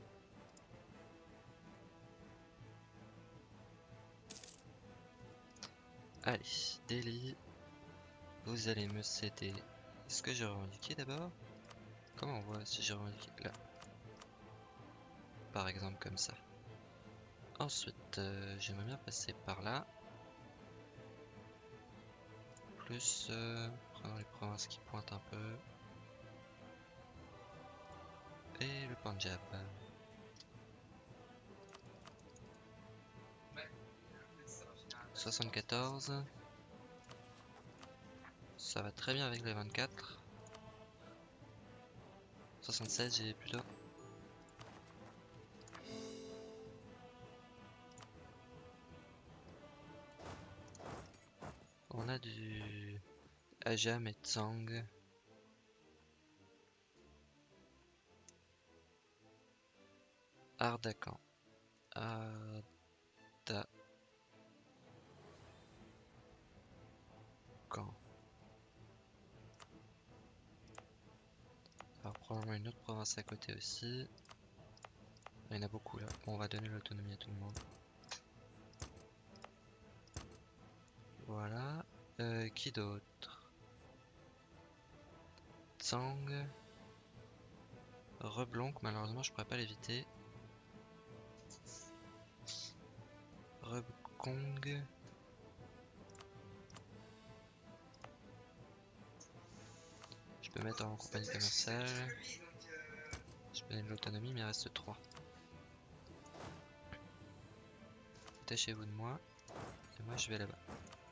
Allez, Delhi, vous allez me céder. Est-ce que j'ai revendiqué d'abord? Comment on voit si j'ai revendiqué? Là. Par exemple comme ça. Ensuite, euh, j'aimerais bien passer par là. Plus, euh, prenons les provinces qui pointent un peu. Et le Punjab. soixante-quatorze. Ça va très bien avec les vingt-quatre. soixante-seize j'ai plutôt. On a du Ajam et Tsang. Ardakan. Ardakan. Alors probablement une autre province à côté aussi. Il y en a beaucoup là. Bon, on va donner l'autonomie à tout le monde. Voilà. Euh, qui d'autre? Tsang. Reblonk, malheureusement je pourrais pas l'éviter. Rebkong. Je peux mettre en compagnie commerciale. Je peux donner de l'autonomie, mais il reste trois. Détachez-vous de moi. Et moi je vais là-bas.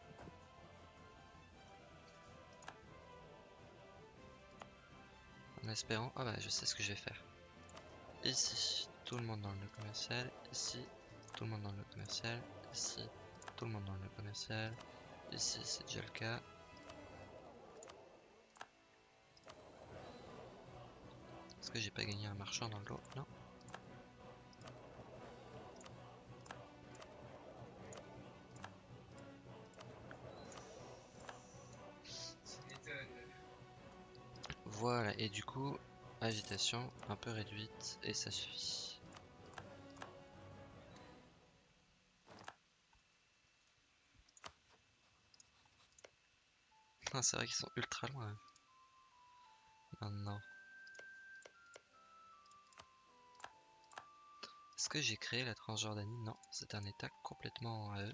En espérant... Ah bah je sais ce que je vais faire. Ici, tout le monde dans le commercial. Ici, tout le monde dans le commercial. Ici, tout le monde dans le commercial. Ici, c'est déjà le cas. Est-ce que j'ai pas gagné un marchand dans le lot? Non. Voilà, et du coup, agitation un peu réduite, et ça suffit. Ah, c'est vrai qu'ils sont ultra loin. Maintenant. Est-ce que j'ai créé la Transjordanie? Non, c'est un état complètement à eux.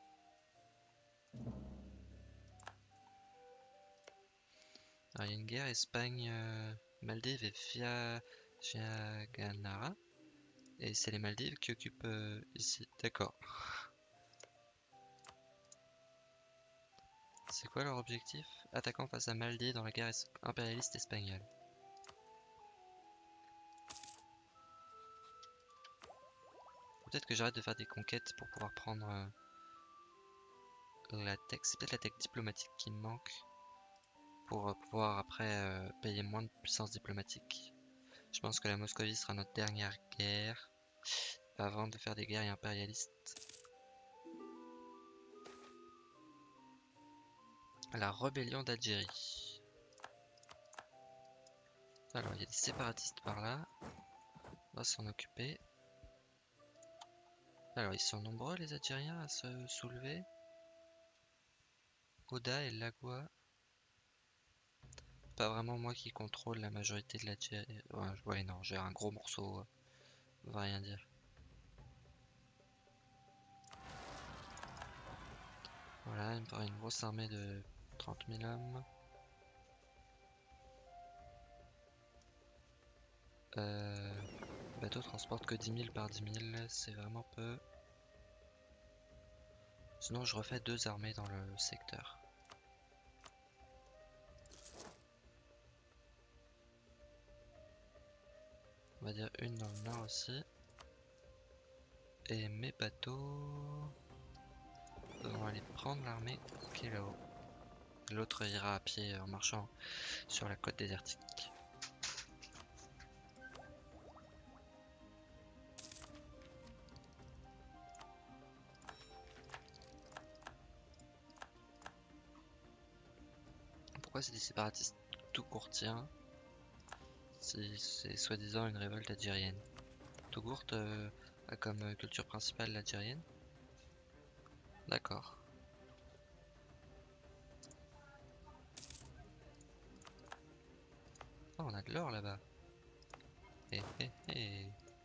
Alors, il y a une guerre Espagne-Maldives et Fiajanara. Et c'est les Maldives qui occupent euh, ici. D'accord. C'est quoi leur objectif? Attaquant face à Maldives dans la guerre impérialiste espagnole. Peut-être que j'arrête de faire des conquêtes pour pouvoir prendre euh, la tech. C'est peut-être la tech diplomatique qui me manque pour euh, pouvoir après euh, payer moins de puissance diplomatique. Je pense que la Moscovie sera notre dernière guerre avant de faire des guerres impérialistes. La rébellion d'Algérie. Alors, il y a des séparatistes par là. On va s'en occuper. Alors, ils sont nombreux les Algériens à se soulever. Oda et Lagua. Pas vraiment moi qui contrôle la majorité de l'Algérie. Ouais, ouais, non, j'ai un gros morceau. Euh, on va rien dire. Voilà, il me paraît une grosse armée de trente mille hommes. Euh, le bateau transporte que dix mille par dix mille, c'est vraiment peu. Sinon, je refais deux armées dans le secteur. On va dire une dans le nord aussi. Et mes bateaux vont aller prendre l'armée qui est là-haut. L'autre ira à pied en marchant sur la côte désertique. Pourquoi c'est des séparatistes tout courtiens si c'est soi-disant une révolte algérienne? Tougourt euh, a comme culture principale l'algérienne? D'accord. Oh, on a de l'or là-bas. Hé hé hé.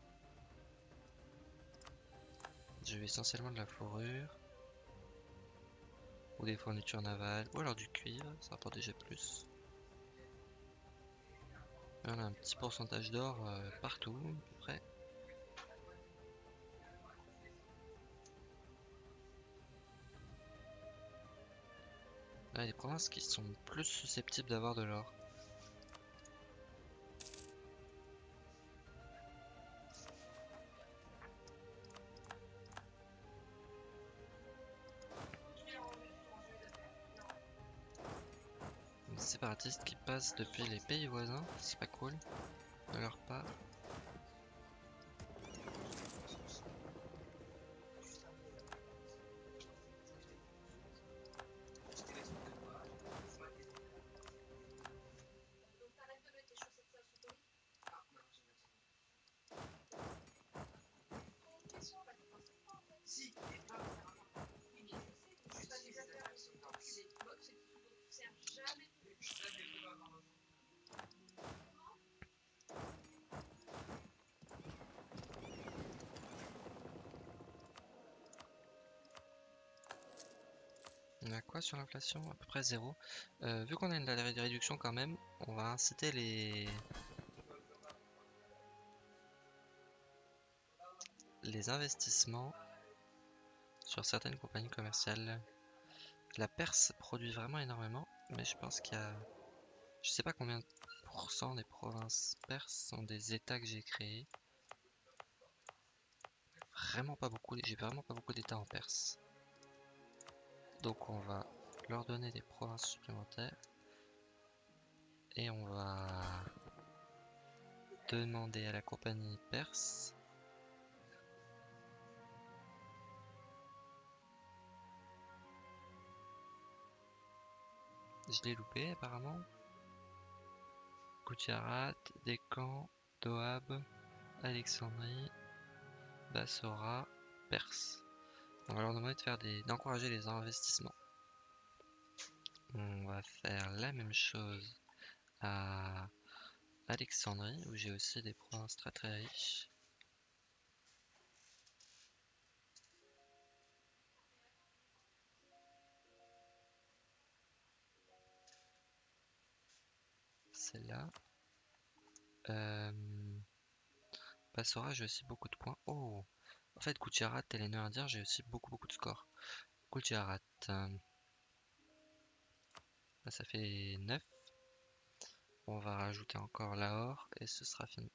Je veux essentiellement de la fourrure. Ou des fournitures navales. Ou alors du cuivre, ça rapporte déjà plus. Et on a un petit pourcentage d'or euh, partout, à peu près. Là, il y a des provinces qui sont plus susceptibles d'avoir de l'or. Des séparatistes qui passent depuis les pays voisins, c'est pas cool de leur part. On a quoi sur l'inflation? À peu près zéro. Euh, vu qu'on a une réduction quand même, on va inciter les... les investissements sur certaines compagnies commerciales. La Perse produit vraiment énormément, mais je pense qu'il y a... Je sais pas combien de pourcents des provinces perses sont des états que j'ai créés. Vraiment pas beaucoup, j'ai vraiment pas beaucoup d'états en Perse. Donc on va leur donner des provinces supplémentaires. Et on va demander à la compagnie perse je l'ai loupé apparemment. Gujarat, Deccan, Doab, Alexandrie, Bassora, Perse. On va leur demander de faire des, d'encourager les investissements. On va faire la même chose à Alexandrie où j'ai aussi des provinces très très riches. celle-là. Euh... Bassora, j'ai aussi beaucoup de points. Oh! En fait, Gujarat et les nœuds indiens, j'ai aussi beaucoup beaucoup de scores. Gujarat. Euh... Là, ça fait neuf. On va rajouter encore Lahore et ce sera fini.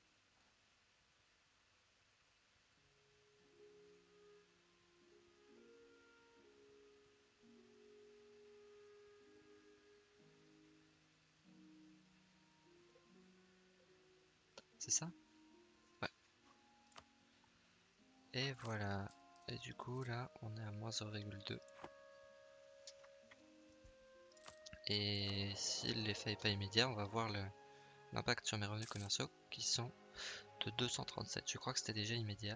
C'est ça? Ouais. Et voilà. Et du coup, là, on est à moins zéro virgule deux. Et si l'effet n'est pas immédiat, on va voir l'impact sur mes revenus commerciaux qui sont de deux cent trente-sept. Je crois que c'était déjà immédiat.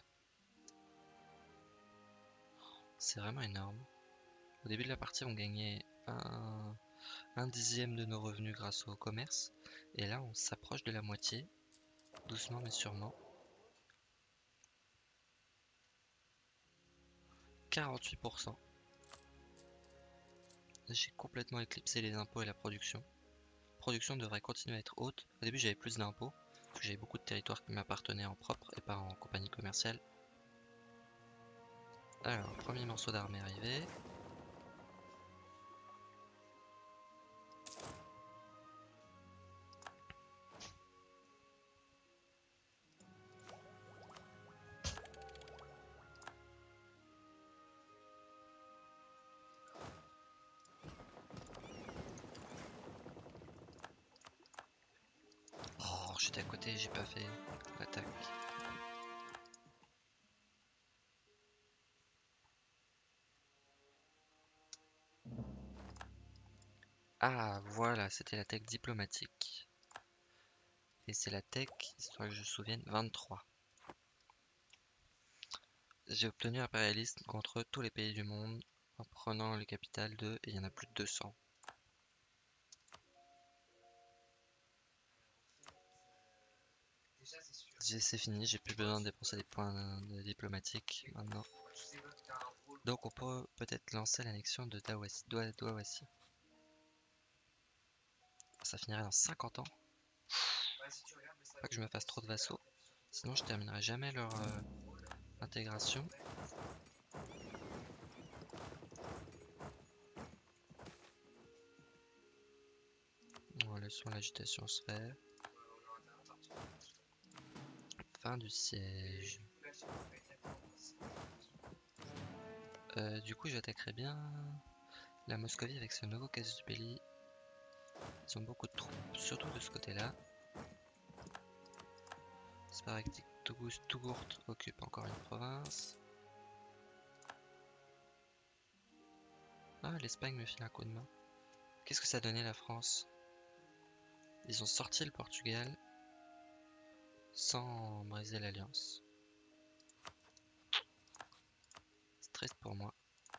C'est vraiment énorme. Au début de la partie, on gagnait un, un dixième de nos revenus grâce au commerce. Et là, on s'approche de la moitié, doucement mais sûrement. quarante-huit pour cent. J'ai complètement éclipsé les impôts et la production. La production devrait continuer à être haute. Au début, j'avais plus d'impôts, parce que j'avais beaucoup de territoires qui m'appartenaient en propre et pas en compagnie commerciale. Alors, premier morceau d'armée arrivé. Oh, j'étais à côté, j'ai pas fait l'attaque. Ah, voilà, c'était la tech diplomatique. Et c'est la tech, histoire que je me souvienne, vingt-trois. J'ai obtenu impérialisme contre tous les pays du monde en prenant les capitales de, et il y en a plus de deux cents. C'est fini, j'ai plus besoin de dépenser des points de diplomatiques maintenant. Donc on peut peut-être lancer l'annexion de Dawasi. Ça finirait dans cinquante ans. Pas que je me fasse trop de vassaux, sinon je terminerai jamais leur euh, intégration. On laissons l'agitation se faire. Fin du siège. Euh, du coup, j'attaquerai bien la Moscovie avec ce nouveau casus belli. Ils ont beaucoup de troupes, surtout de ce côté-là. C'est pareil que Tougourt occupe encore une province. Ah, l'Espagne me file un coup de main. Qu'est-ce que ça donnait la France? Ils ont sorti le Portugal sans briser l'alliance. C'est triste pour moi.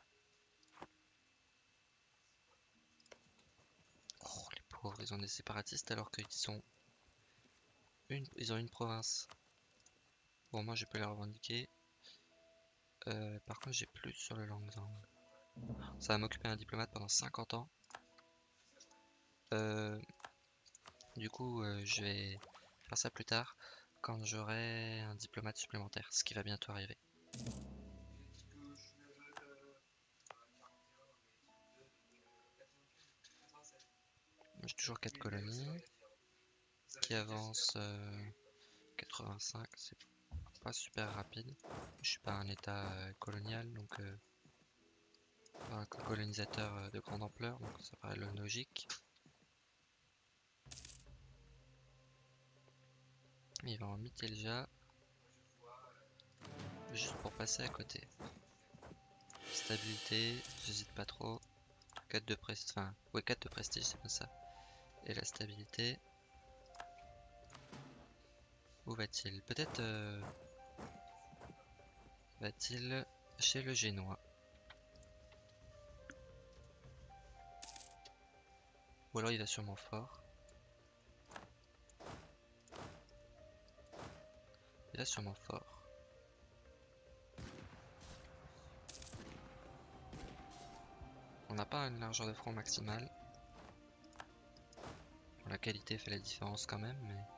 Oh, les pauvres, ils ont des séparatistes alors qu'ils sont une, ils ont une province. Bon, moi je peux les revendiquer. Euh, par contre, j'ai plus sur le Langzang. Ça va m'occuper un diplomate pendant cinquante ans. Euh, du coup, euh, je vais faire ça plus tard quand j'aurai un diplomate supplémentaire, ce qui va bientôt arriver. J'ai toujours quatre colonies qui avancent euh, quatre-vingt-cinq, c'est pas super rapide. Je suis pas un état euh, colonial, donc euh, pas un colonisateur euh, de grande ampleur, donc ça paraît logique. Il va en Mitelja, juste pour passer à côté. Stabilité, j'hésite pas trop. quatre de prestige, enfin, ouais, quatre de prestige, c'est bien ça. Et la stabilité. Où va-t-il? Peut-être euh, va-t-il chez le Génois. Ou alors il va sûrement fort. Il va sûrement fort. On n'a pas une largeur de front maximale. Voilà, la qualité fait la différence quand même, mais...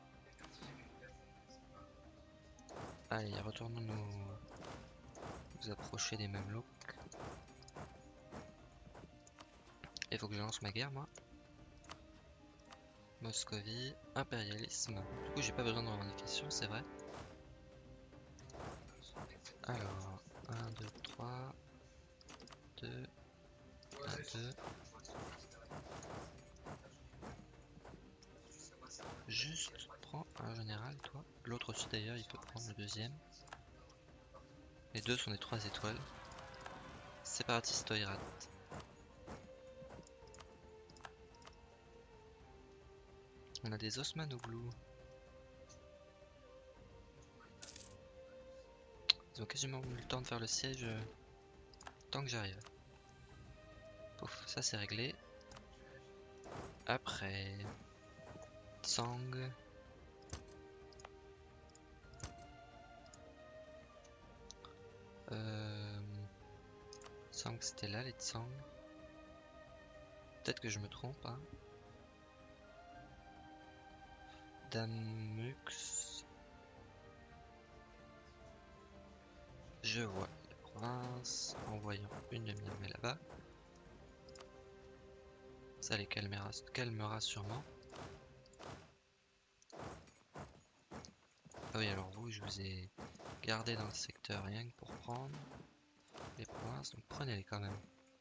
Allez, retournons nous, nous approcher des Mamelouks. Il faut que je lance ma guerre, moi. Moscovie, impérialisme. Du coup, j'ai pas besoin de revendication, c'est vrai. Alors, un, deux, trois, deux, un, deux. Juste prends un général, toi. L'autre aussi d'ailleurs, il peut prendre le deuxième. Les deux sont des trois étoiles. Séparatiste Oirat. On a des Osmanoglou. Ils ont quasiment eu le temps de faire le siège euh, tant que j'arrive. Pouf, ça c'est réglé. Après... Tsang. Euh... Tsang c'était là les Tsang. Peut-être que je me trompe, hein. Damux. Je vois la province, envoyant une de mes armées là-bas. Ça les calmera, calmera sûrement. Ah oui, alors vous, je vous ai gardé dans le secteur rien que pour prendre les provinces, donc prenez-les quand même.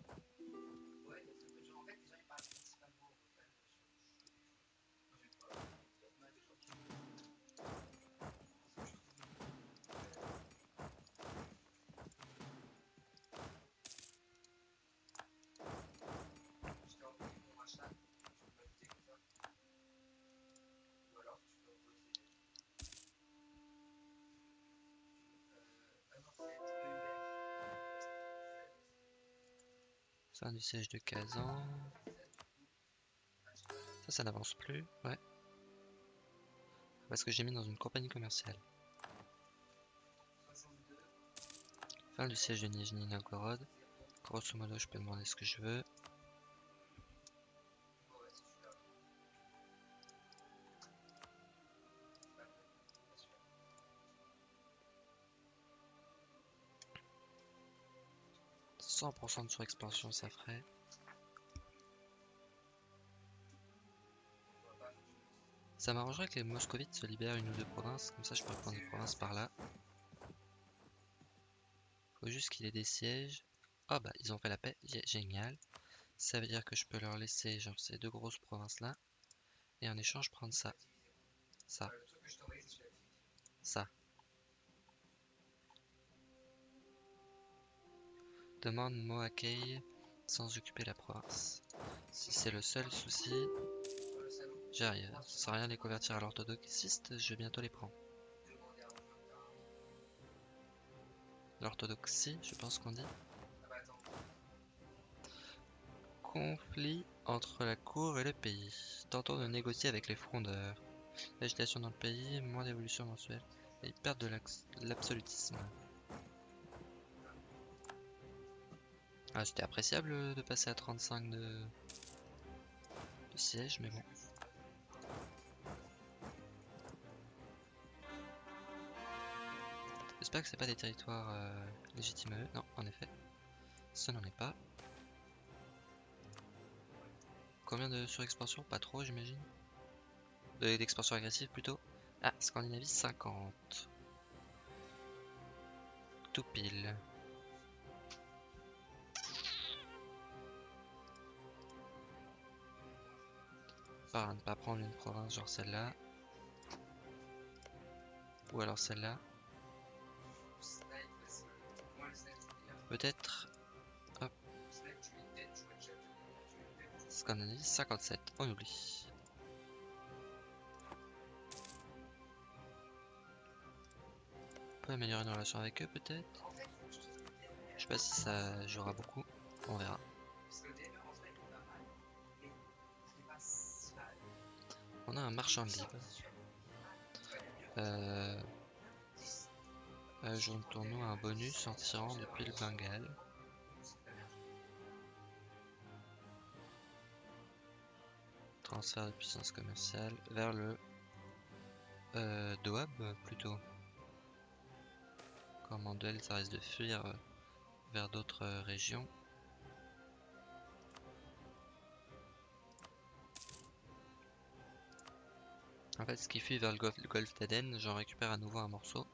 Fin du siège de Kazan. Ça, ça n'avance plus, ouais. Parce que j'ai mis dans une compagnie commerciale. Fin du siège de Nijni Novgorod. Grosso modo, je peux demander ce que je veux. cent pour cent de surexpansion, ça ferait. Ça m'arrangerait que les moscovites se libèrent une ou deux provinces, comme ça je pourrais prendre des provinces par là. Faut juste qu'il y ait des sièges. Ah bah, ils ont fait la paix, génial. Ça veut dire que je peux leur laisser genre ces deux grosses provinces là. Et en échange prendre ça. Ça. Ça. Demande Moakei sans occuper la province. Si c'est le seul souci, j'arrive. Sans rien les convertir à l'orthodoxiste, je vais bientôt les prendre. L'orthodoxie, je pense qu'on dit. Conflit entre la cour et le pays. Tentons de négocier avec les frondeurs. L'agitation dans le pays, moins d'évolution mensuelle. Et perte de l'absolutisme. Ah, c'était appréciable de passer à trente-cinq de, de siège, mais bon. J'espère que c'est pas des territoires euh, légitimes à eux. Non, en effet. Ce n'en est pas. Combien de surexpansion? Pas trop, j'imagine. D'expansion agressive plutôt. Ah, Scandinavie cinquante. Tout pile. Par à ne pas prendre une province genre celle-là. Ou alors celle-là. Peut-être. Hop. Scandinavie cinquante-sept. On oublie. On peut améliorer nos relations avec eux peut-être. Je sais pas si ça jouera beaucoup. On verra. On a un marchand libre. Euh, Ajoutons-nous un bonus en tirant depuis le Bengale. Transfert de puissance commerciale vers le euh, Doab plutôt. Comme en duel, ça risque de fuir euh, vers d'autres euh, régions. En fait, ce qui fuit vers le golfe, le golfe d'Aden, j'en récupère à nouveau un morceau.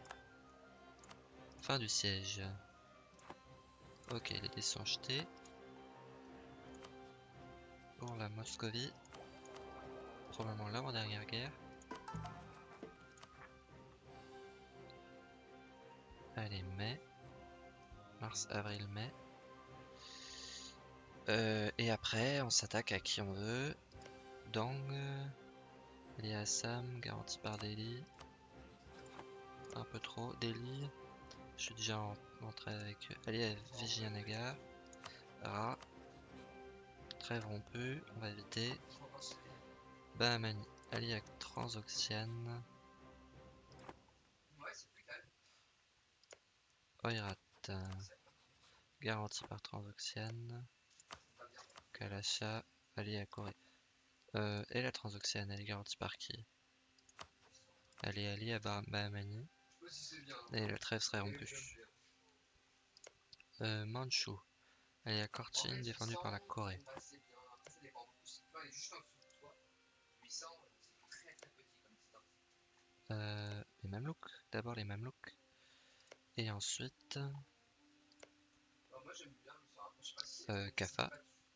Fin du siège. Ok, les dés sont jetés. Pour la Moscovie. Probablement l'avant-dernière guerre. Allez, mai. Mars, avril, mai. Euh, et après, on s'attaque à qui on veut. Dang. Allez, Assam, garanti par Delhi. Un peu trop. Delhi. Je suis déjà en, en train avec eux. Allez, à Vijayanagar. Ra. Trêve rompue. On va éviter. Bahamani. Allez, à Transoxiane. Oirat. Garanti par Transoxiane. Kalasha. Allez, à Corée. Euh, et la Transoxiane, elle est garantie par qui? Elle est alliée à Bahamani. Et la trêve serait rompue. Euh, Manchu. Elle est à Korchin, défendue par la Corée. Euh, les Mamelouks. D'abord les Mamelouks. Et ensuite... Euh, Kaffa.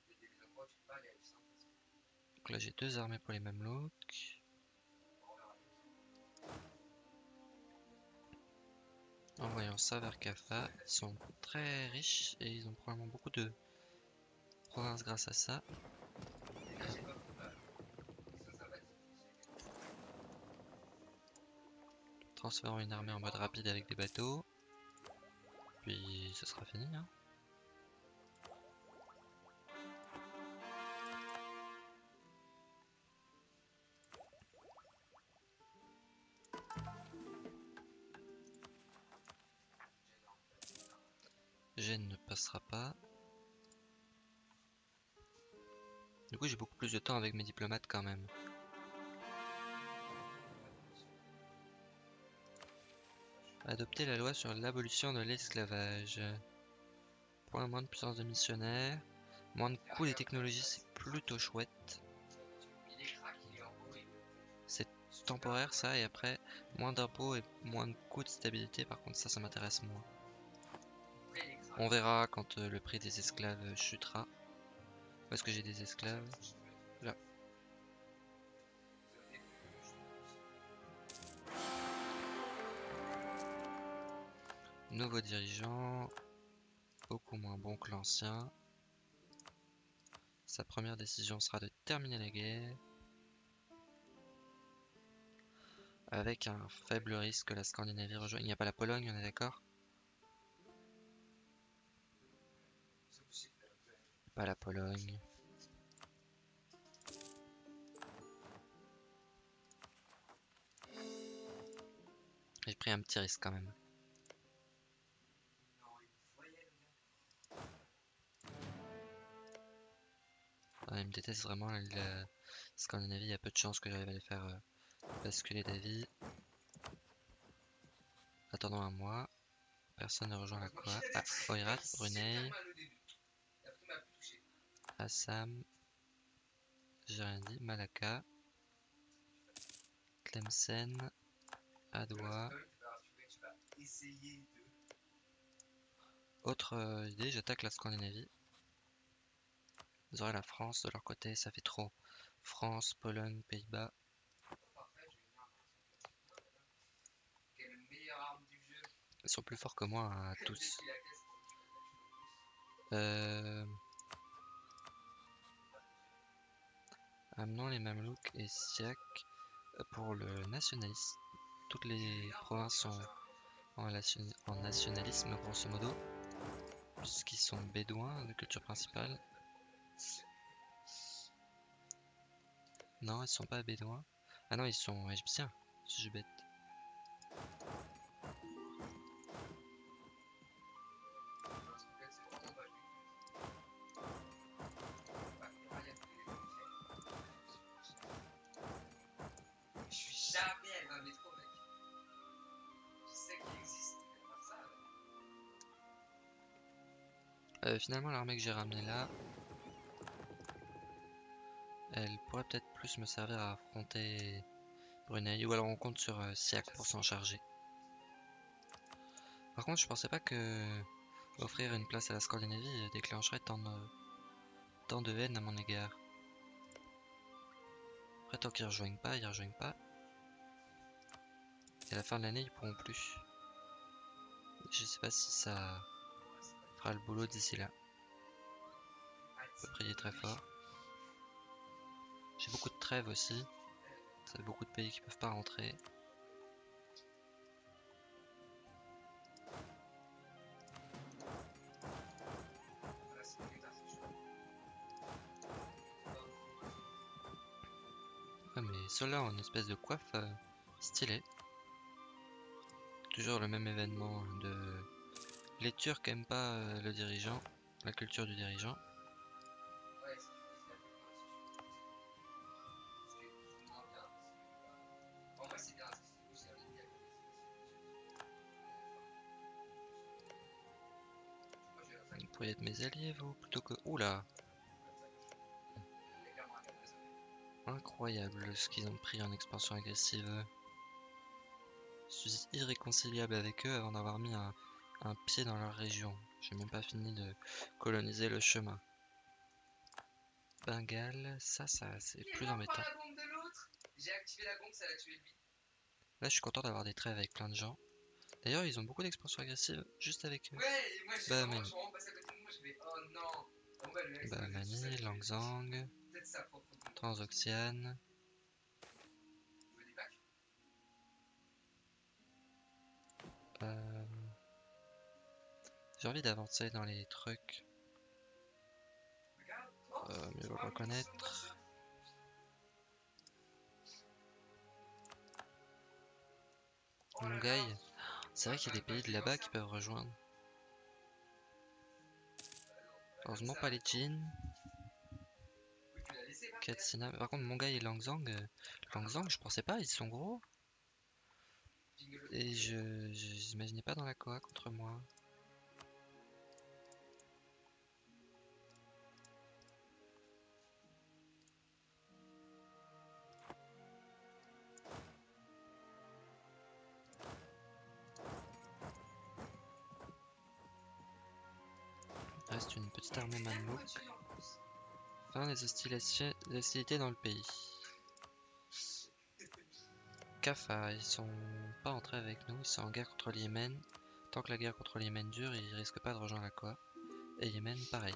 Donc là j'ai deux armées pour les Mamelouks. Envoyons ça vers Kaffa. Ils sont très riches et ils ont probablement beaucoup de provinces grâce à ça. Transférons une armée en mode rapide avec des bateaux. Puis ce sera fini. Hein. Gênes ne passera pas. Du coup j'ai beaucoup plus de temps avec mes diplomates quand même. Adopter la loi sur l'abolition de l'esclavage. Pour un moins de puissance de missionnaire. Moins de coûts des technologies, c'est plutôt chouette. C'est temporaire ça, et après, moins d'impôts et moins de coûts de stabilité. Par contre, ça, ça m'intéresse moins. On verra quand euh, le prix des esclaves chutera. Où est-ce que j'ai des esclaves? Là. Nouveau dirigeant. Beaucoup moins bon que l'ancien. Sa première décision sera de terminer la guerre. Avec un faible risque que la Scandinavie rejoigne. Il n'y a pas la Pologne, on est d'accord? Pas la Pologne. J'ai pris un petit risque quand même. Ah, il me déteste vraiment la Scandinavie, il y a peu de chances que j'arrive à les faire euh, basculer d'avis. Attendons un mois. Personne ne rejoint la Koa. Ah, Oirat, Brunei. Assam. J'ai rien dit. Malacca. Tlemcen. Adwa. Autre euh, idée, j'attaque la Scandinavie. Ils auraient la France de leur côté, ça fait trop. France, Pologne, Pays-Bas. Ils sont plus forts que moi à tous. Euh... Amenons les Mamelouks et Siak pour le nationalisme. Toutes les provinces sont en, en nationalisme grosso modo, puisqu'ils sont bédouins de culture principale. Non, ils sont pas bédouins. Ah non, ils sont égyptiens, si je bête. Euh, finalement, l'armée que j'ai ramenée là, elle pourrait peut-être plus me servir à affronter Brunei, ou alors on compte sur euh, Siak pour s'en charger. Par contre, je pensais pas que offrir une place à la Scandinavie déclencherait tant de, tant de haine à mon égard. Après, tant qu'ils rejoignent pas, ils rejoignent pas. Et à la fin de l'année, ils pourront plus. Je sais pas si ça fera le boulot d'ici là. On peut prier très fort. J'ai beaucoup de trêves aussi. Ça fait beaucoup de pays qui peuvent pas rentrer. Ah, mais ceux-là ont une espèce de coiffe euh, stylée. Toujours le même événement de... Les Turcs aiment pas euh, le dirigeant, la culture du dirigeant. Vous pourriez être mes alliés, vous, plutôt que... Oula! Incroyable ce qu'ils ont pris en expansion agressive. Je suis irréconciliable avec eux avant d'avoir mis un, un pied dans leur région. J'ai même pas fini de coloniser le chemin. Bengale, ça, ça c'est plus embêtant. Là, je suis content d'avoir des trêves avec plein de gens. D'ailleurs, ils ont beaucoup d'expansion agressive juste avec eux. Bahmani, Bahmani, Langzang, Transoxiane. Euh... J'ai envie d'avancer dans les trucs. Euh, mieux le reconnaître. Mongaï. C'est vrai qu'il y a des pays de là-bas qui peuvent rejoindre. Heureusement pas les Jin. Katsina. Par contre, Mongaï et Langzang, euh, Langzang, je pensais pas, ils sont gros. Et je j'imaginais pas dans la Koa contre moi. Il reste une petite armée Mamelouk. Fin des hostilités dans le pays. Kafa, ils sont pas entrés avec nous, ils sont en guerre contre le Yémen. Tant que la guerre contre le Yémen dure, ils risquent pas de rejoindre la Koa. Et Yémen, pareil.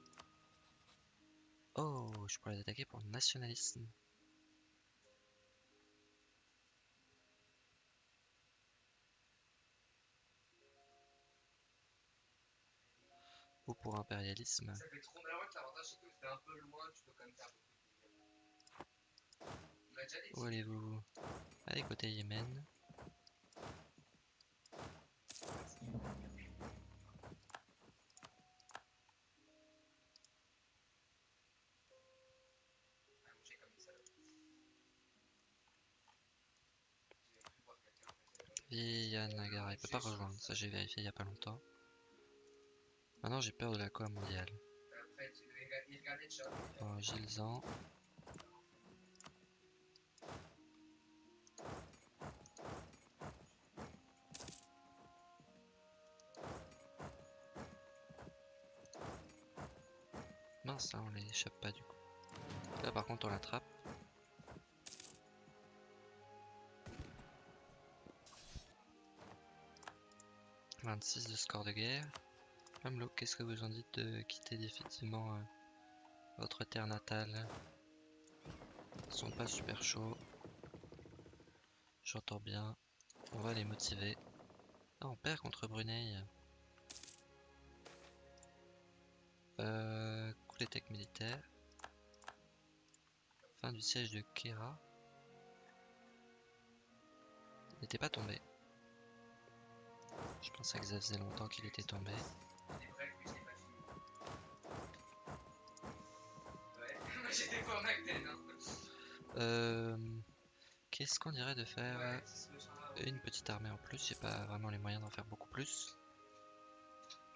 Oh, je pourrais les attaquer pour nationalisme. Ou pour impérialisme. Où allez-vous? Allez, côté Yémen. Viyanagara, il peut pas rejoindre, ça j'ai vérifié il y a pas longtemps. Maintenant j'ai peur de la Koa mondiale. Oh, Gilzan. Mince, là on les échappe pas du coup. Là par contre on l'attrape. vingt-six de score de guerre. Mamelouk, qu'est-ce que vous en dites de quitter définitivement euh, votre terre natale? Ils sont pas super chauds. J'entends bien. On va les motiver. Ah, on perd contre Brunei. Euh, coup d'état militaire. Fin du siège de Kera. Il n'était pas tombé. Je pensais que ça faisait longtemps qu'il était tombé. Euh, Qu'est-ce qu'on dirait de faire une petite armée en plus? J'ai pas vraiment les moyens d'en faire beaucoup plus.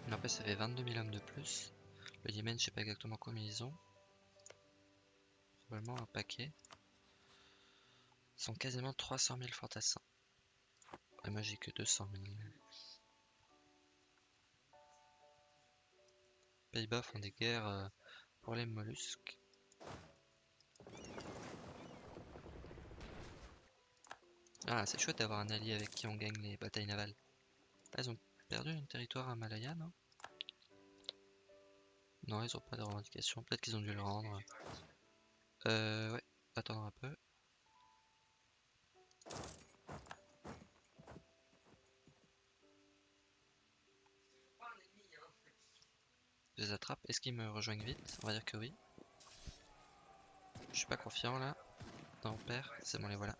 Mais après ça fait vingt-deux mille hommes de plus. Le Yémen, je sais pas exactement combien ils ont. Probablement un paquet. Ils sont quasiment trois cent mille fantassins. Et moi j'ai que deux cent mille. Pays-Bas font des guerres euh, pour les mollusques. Ah, c'est chouette d'avoir un allié avec qui on gagne les batailles navales. Ah, ils ont perdu un territoire à Malaya, non? Non, ils ont pas de revendication. Peut-être qu'ils ont dû le rendre. Euh, ouais, attendre un peu. Je les attrape. Est-ce qu'ils me rejoignent vite? On va dire que oui. Je suis pas confiant là. Non, on perd. C'est bon, les voilà.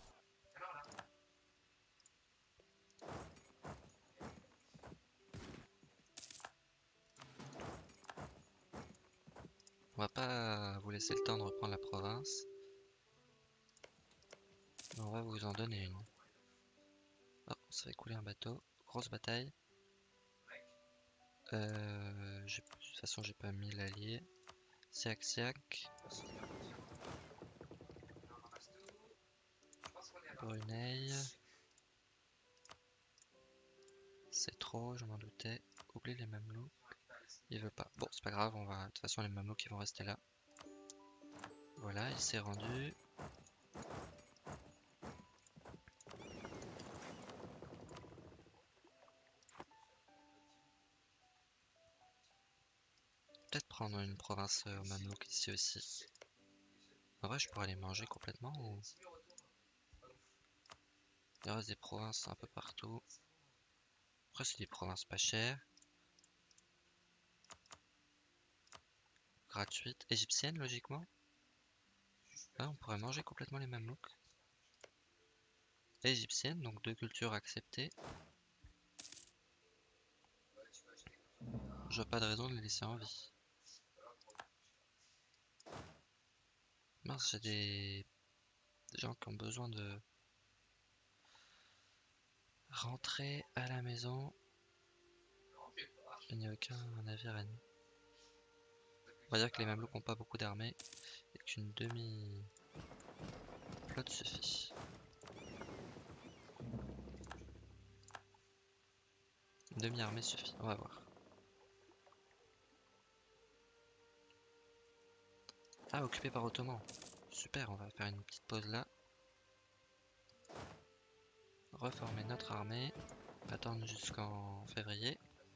On va pas vous laisser le temps de reprendre la province. Mais on va vous en donner une. Oh, ça fait couler un bateau. Grosse bataille. Euh, de toute façon, j'ai pas mis l'allié. Siak Siak. Brunei. C'est trop, je m'en doutais. Oublie les mamelouks. Il veut pas. Bon, c'est pas grave, on va. De toute façon, les mamelouks ils vont rester là. Voilà, il s'est rendu. Peut-être prendre une province euh, mamelouk ici aussi. En vrai, je pourrais les manger complètement ou. Il reste des provinces un peu partout. Après, c'est des provinces pas chères. Gratuites. Égyptiennes, logiquement. Ouais, on pourrait manger complètement les mamelouks. Égyptiennes, donc deux cultures acceptées. Je vois pas de raison de les laisser en vie. Mince, j'ai des... des gens qui ont besoin de rentrer à la maison. Il n'y a aucun navire ennemi. On va dire que les mamelouks n'ont pas beaucoup d'armées et qu'une demi-flotte suffit. Une demi-armée suffit, on va voir. Ah, occupé par Ottoman. Super, on va faire une petite pause là. Reformer notre armée. Attendre jusqu'en février.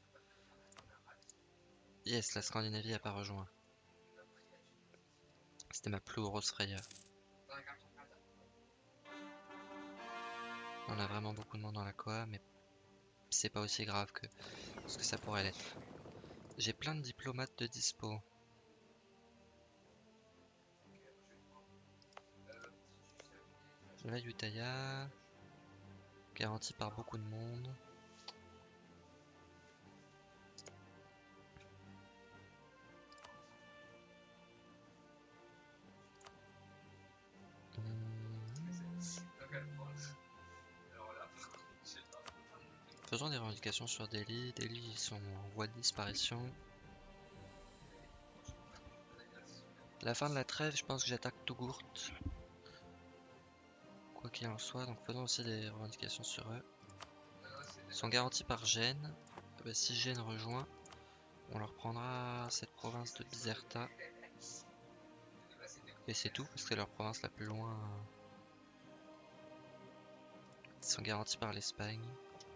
Yes, la Scandinavie a pas rejoint. C'était ma plus grosse frayeur. On a vraiment beaucoup de monde dans la Coa, mais c'est pas aussi grave que ce que ça pourrait l'être. J'ai plein de diplomates de dispo. Là, Utaya, garanti par beaucoup de monde. Faisons des revendications sur Delhi. Delhi, ils sont en voie de disparition. La fin de la trêve, je pense que j'attaque Touggourt. Quoi qu'il en soit, donc faisons aussi des revendications sur eux. Ils sont garantis par Gênes. Bah, si Gênes rejoint, on leur prendra cette province de Bizerta. Et c'est tout, parce que c'est leur province la plus loin. Ils sont garantis par l'Espagne.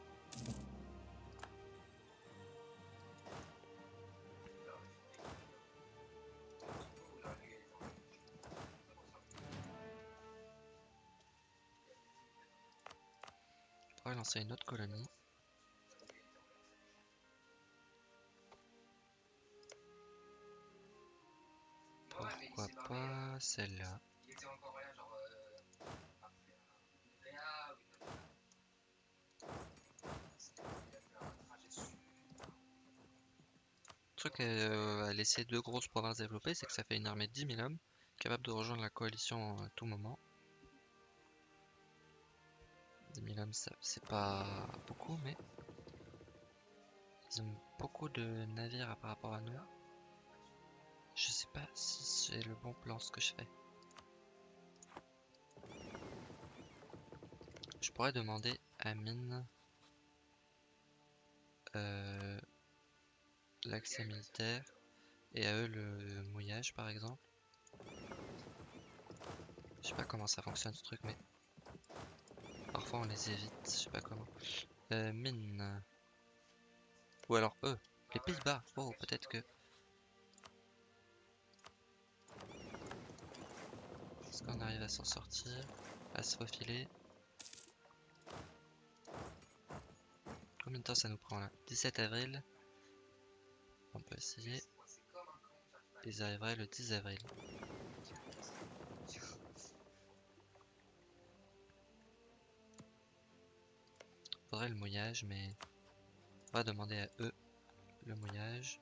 Je pourrais lancer une autre colonie. Pourquoi pas celle-là? Le truc euh, à laisser deux grosses provinces développées, c'est que ça fait une armée de dix mille hommes, capable de rejoindre la coalition à tout moment. dix mille hommes, c'est pas beaucoup, mais Ils ont beaucoup de navires par rapport à nous. Je sais pas si c'est le bon plan ce que je fais. Je pourrais demander à Mine euh, l'accès militaire et à eux le mouillage par exemple. Je sais pas comment ça fonctionne ce truc, mais parfois on les évite, je sais pas comment. Euh, Mine. Ou alors eux, les Pays-Bas. Oh, peut-être que. Est-ce qu'on arrive à s'en sortir, à se faufiler? Combien de temps ça nous prend là? dix-sept avril. On peut essayer. Ils arriveraient le dix avril. Faudrait le mouillage, mais on va demander à eux le mouillage.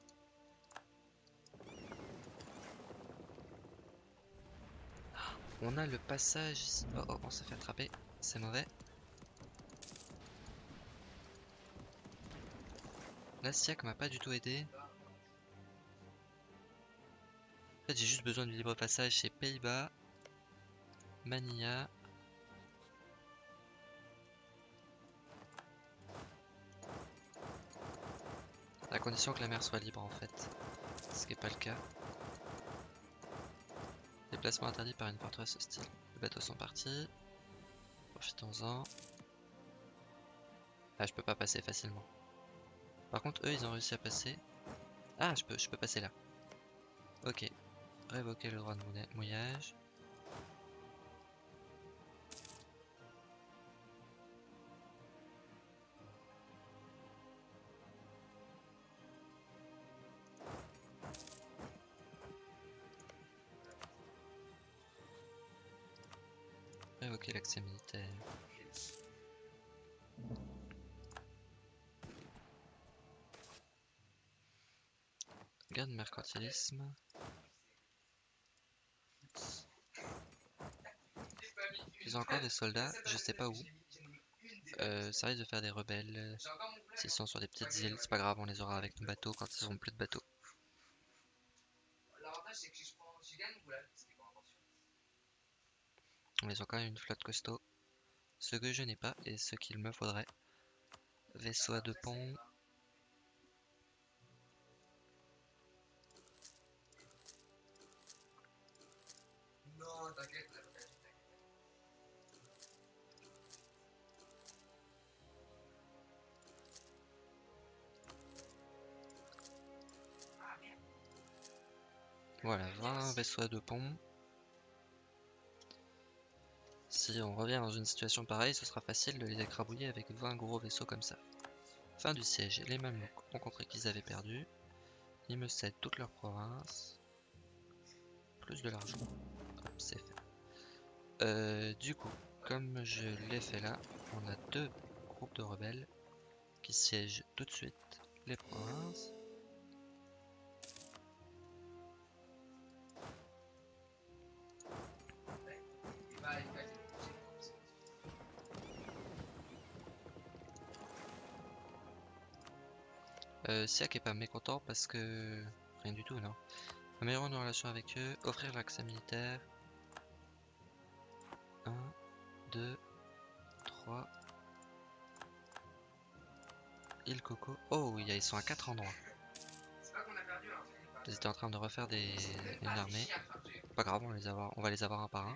On a le passage ici. Oh oh, on s'est fait attraper. C'est mauvais. La Siak m'a pas du tout aidé. En fait, j'ai juste besoin du libre passage chez Pays-Bas, Manilla. À condition que la mer soit libre en fait. Ce qui n'est pas le cas. Déplacement interdit par une forteresse hostile. Les bateaux sont partis. Profitons-en. Ah, je peux pas passer facilement. Par contre, eux, ils ont réussi à passer. Ah, je peux, je peux passer là. Ok. Révoquer le droit de mouillage. Révoquer l'accès militaire. Garde mercantilisme. Ils ont encore des soldats, je sais pas où. Euh, ça risque de faire des rebelles. S'ils sont sur des petites îles, c'est pas grave, on les aura avec nos bateaux quand ils auront plus de bateaux. Ils ont quand même une flotte costaud. Ce que je n'ai pas et ce qu'il me faudrait. Vaisseau à deux ponts. Non, t'inquiète. Voilà, vingt vaisseaux à deux ponts. Si on revient dans une situation pareille, ce sera facile de les écrabouiller avec vingt gros vaisseaux comme ça. Fin du siège, les Mamelouks ont compris qu'ils avaient perdu. Ils me cèdent toute leur province. Plus de l'argent. Hop, c'est fait. Euh, du coup, comme je l'ai fait là, on a deux groupes de rebelles qui siègent tout de suite les provinces. Euh, Siak est pas mécontent parce que... Rien du tout, non. Améliorer nos relations avec eux, offrir l'accès militaire. un, deux, trois. Île Coco. Oh, ils sont à quatre endroits. Ils étaient en train de refaire des... une armée. Pas grave, on, les avoir... on va les avoir un par un.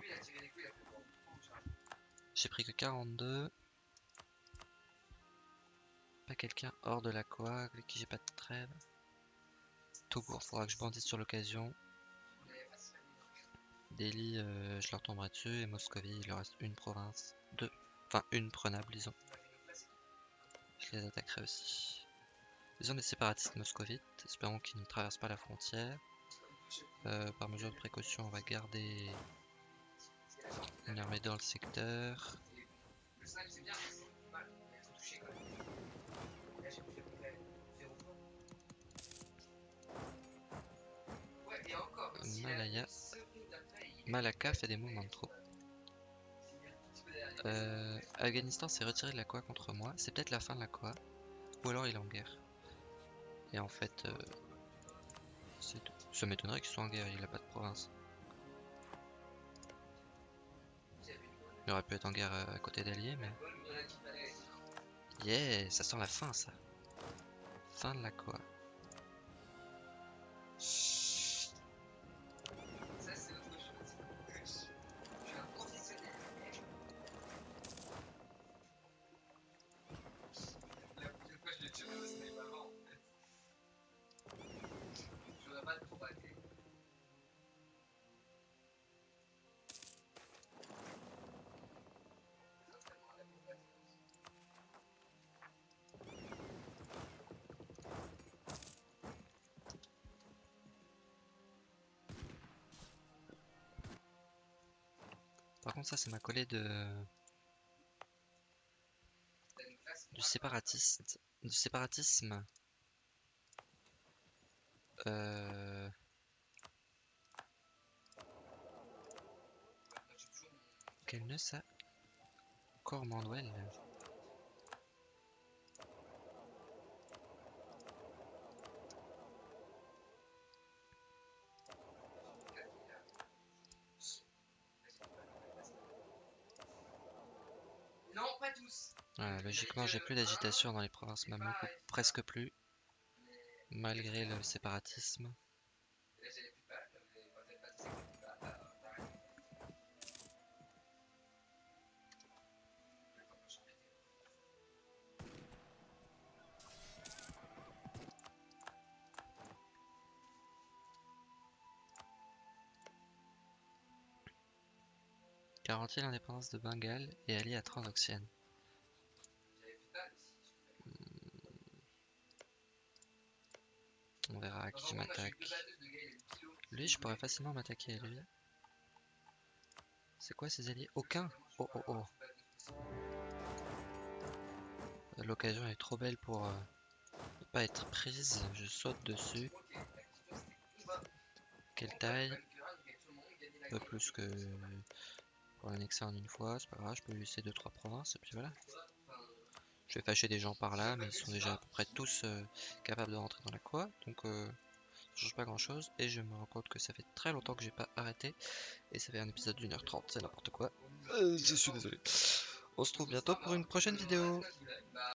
J'ai pris que quarante-deux. Pas quelqu'un hors de la Coa avec qui j'ai pas de trêve. Tout court, faudra que je bandisse sur l'occasion. Delhi, euh, je leur tomberai dessus. Et Moscovie, il leur reste une province. Deux. Enfin, une prenable, disons. Je les attaquerai aussi. Ils ont des séparatistes moscovites. Espérons qu'ils ne traversent pas la frontière. Euh, par mesure de précaution, on va garder une armée dans le secteur. Malaya. Malacca fait des mouvements de troupes. Euh, Afghanistan s'est retiré de la Coa contre moi. C'est peut-être la fin de la Coa. Ou alors il est en guerre. Et en fait, euh, c'est tout. Ça m'étonnerait qu'ils soient en guerre, il a pas de province. Il aurait pu être en guerre euh, à côté d'alliés, mais... Yeah, ça sent la fin, ça. Fin de la quoi. Ça, c'est autre chose. Je suis un professionnel. La prochaine fois, je vais tuer au snipe avant, en fait. Je voudrais pas trop rater. Par contre, ça, ça m'a collé de... du séparatiste... du séparatisme. Euh... Quel nœud ça? Cormanwell. Non, pas tous. Voilà, logiquement, j'ai plus d'agitation dans les provinces mamelouks, ou presque plus, malgré le séparatisme. Là, j'avais plus de balles, mais quand t'avais pas de sec, plus de balles, bah, t'arrêtes. Le temps que j'en mettais. Garantit l'indépendance de Bengale et allié à Transoxiane. J'avais plus de balles aussi. On verra à qui je m'attaque. Lui, je pourrais facilement m'attaquer à lui. C'est quoi ces alliés? Aucun? Oh oh oh. L'occasion est trop belle pour euh, ne pas être prise. Je saute dessus. Quelle taille? Un peu plus que pour l'annexer en une fois. C'est pas grave, je peux lui laisser deux trois provinces et puis voilà. Je vais fâcher des gens par là, mais ils sont déjà à peu près tous euh, capables de rentrer dans la quoi. Donc euh, ça change pas grand chose. Et je me rends compte que ça fait très longtemps que j'ai pas arrêté. Et ça fait un épisode d'une heure trente, c'est n'importe quoi. Euh, je suis désolé. On se retrouve bientôt pour une prochaine vidéo.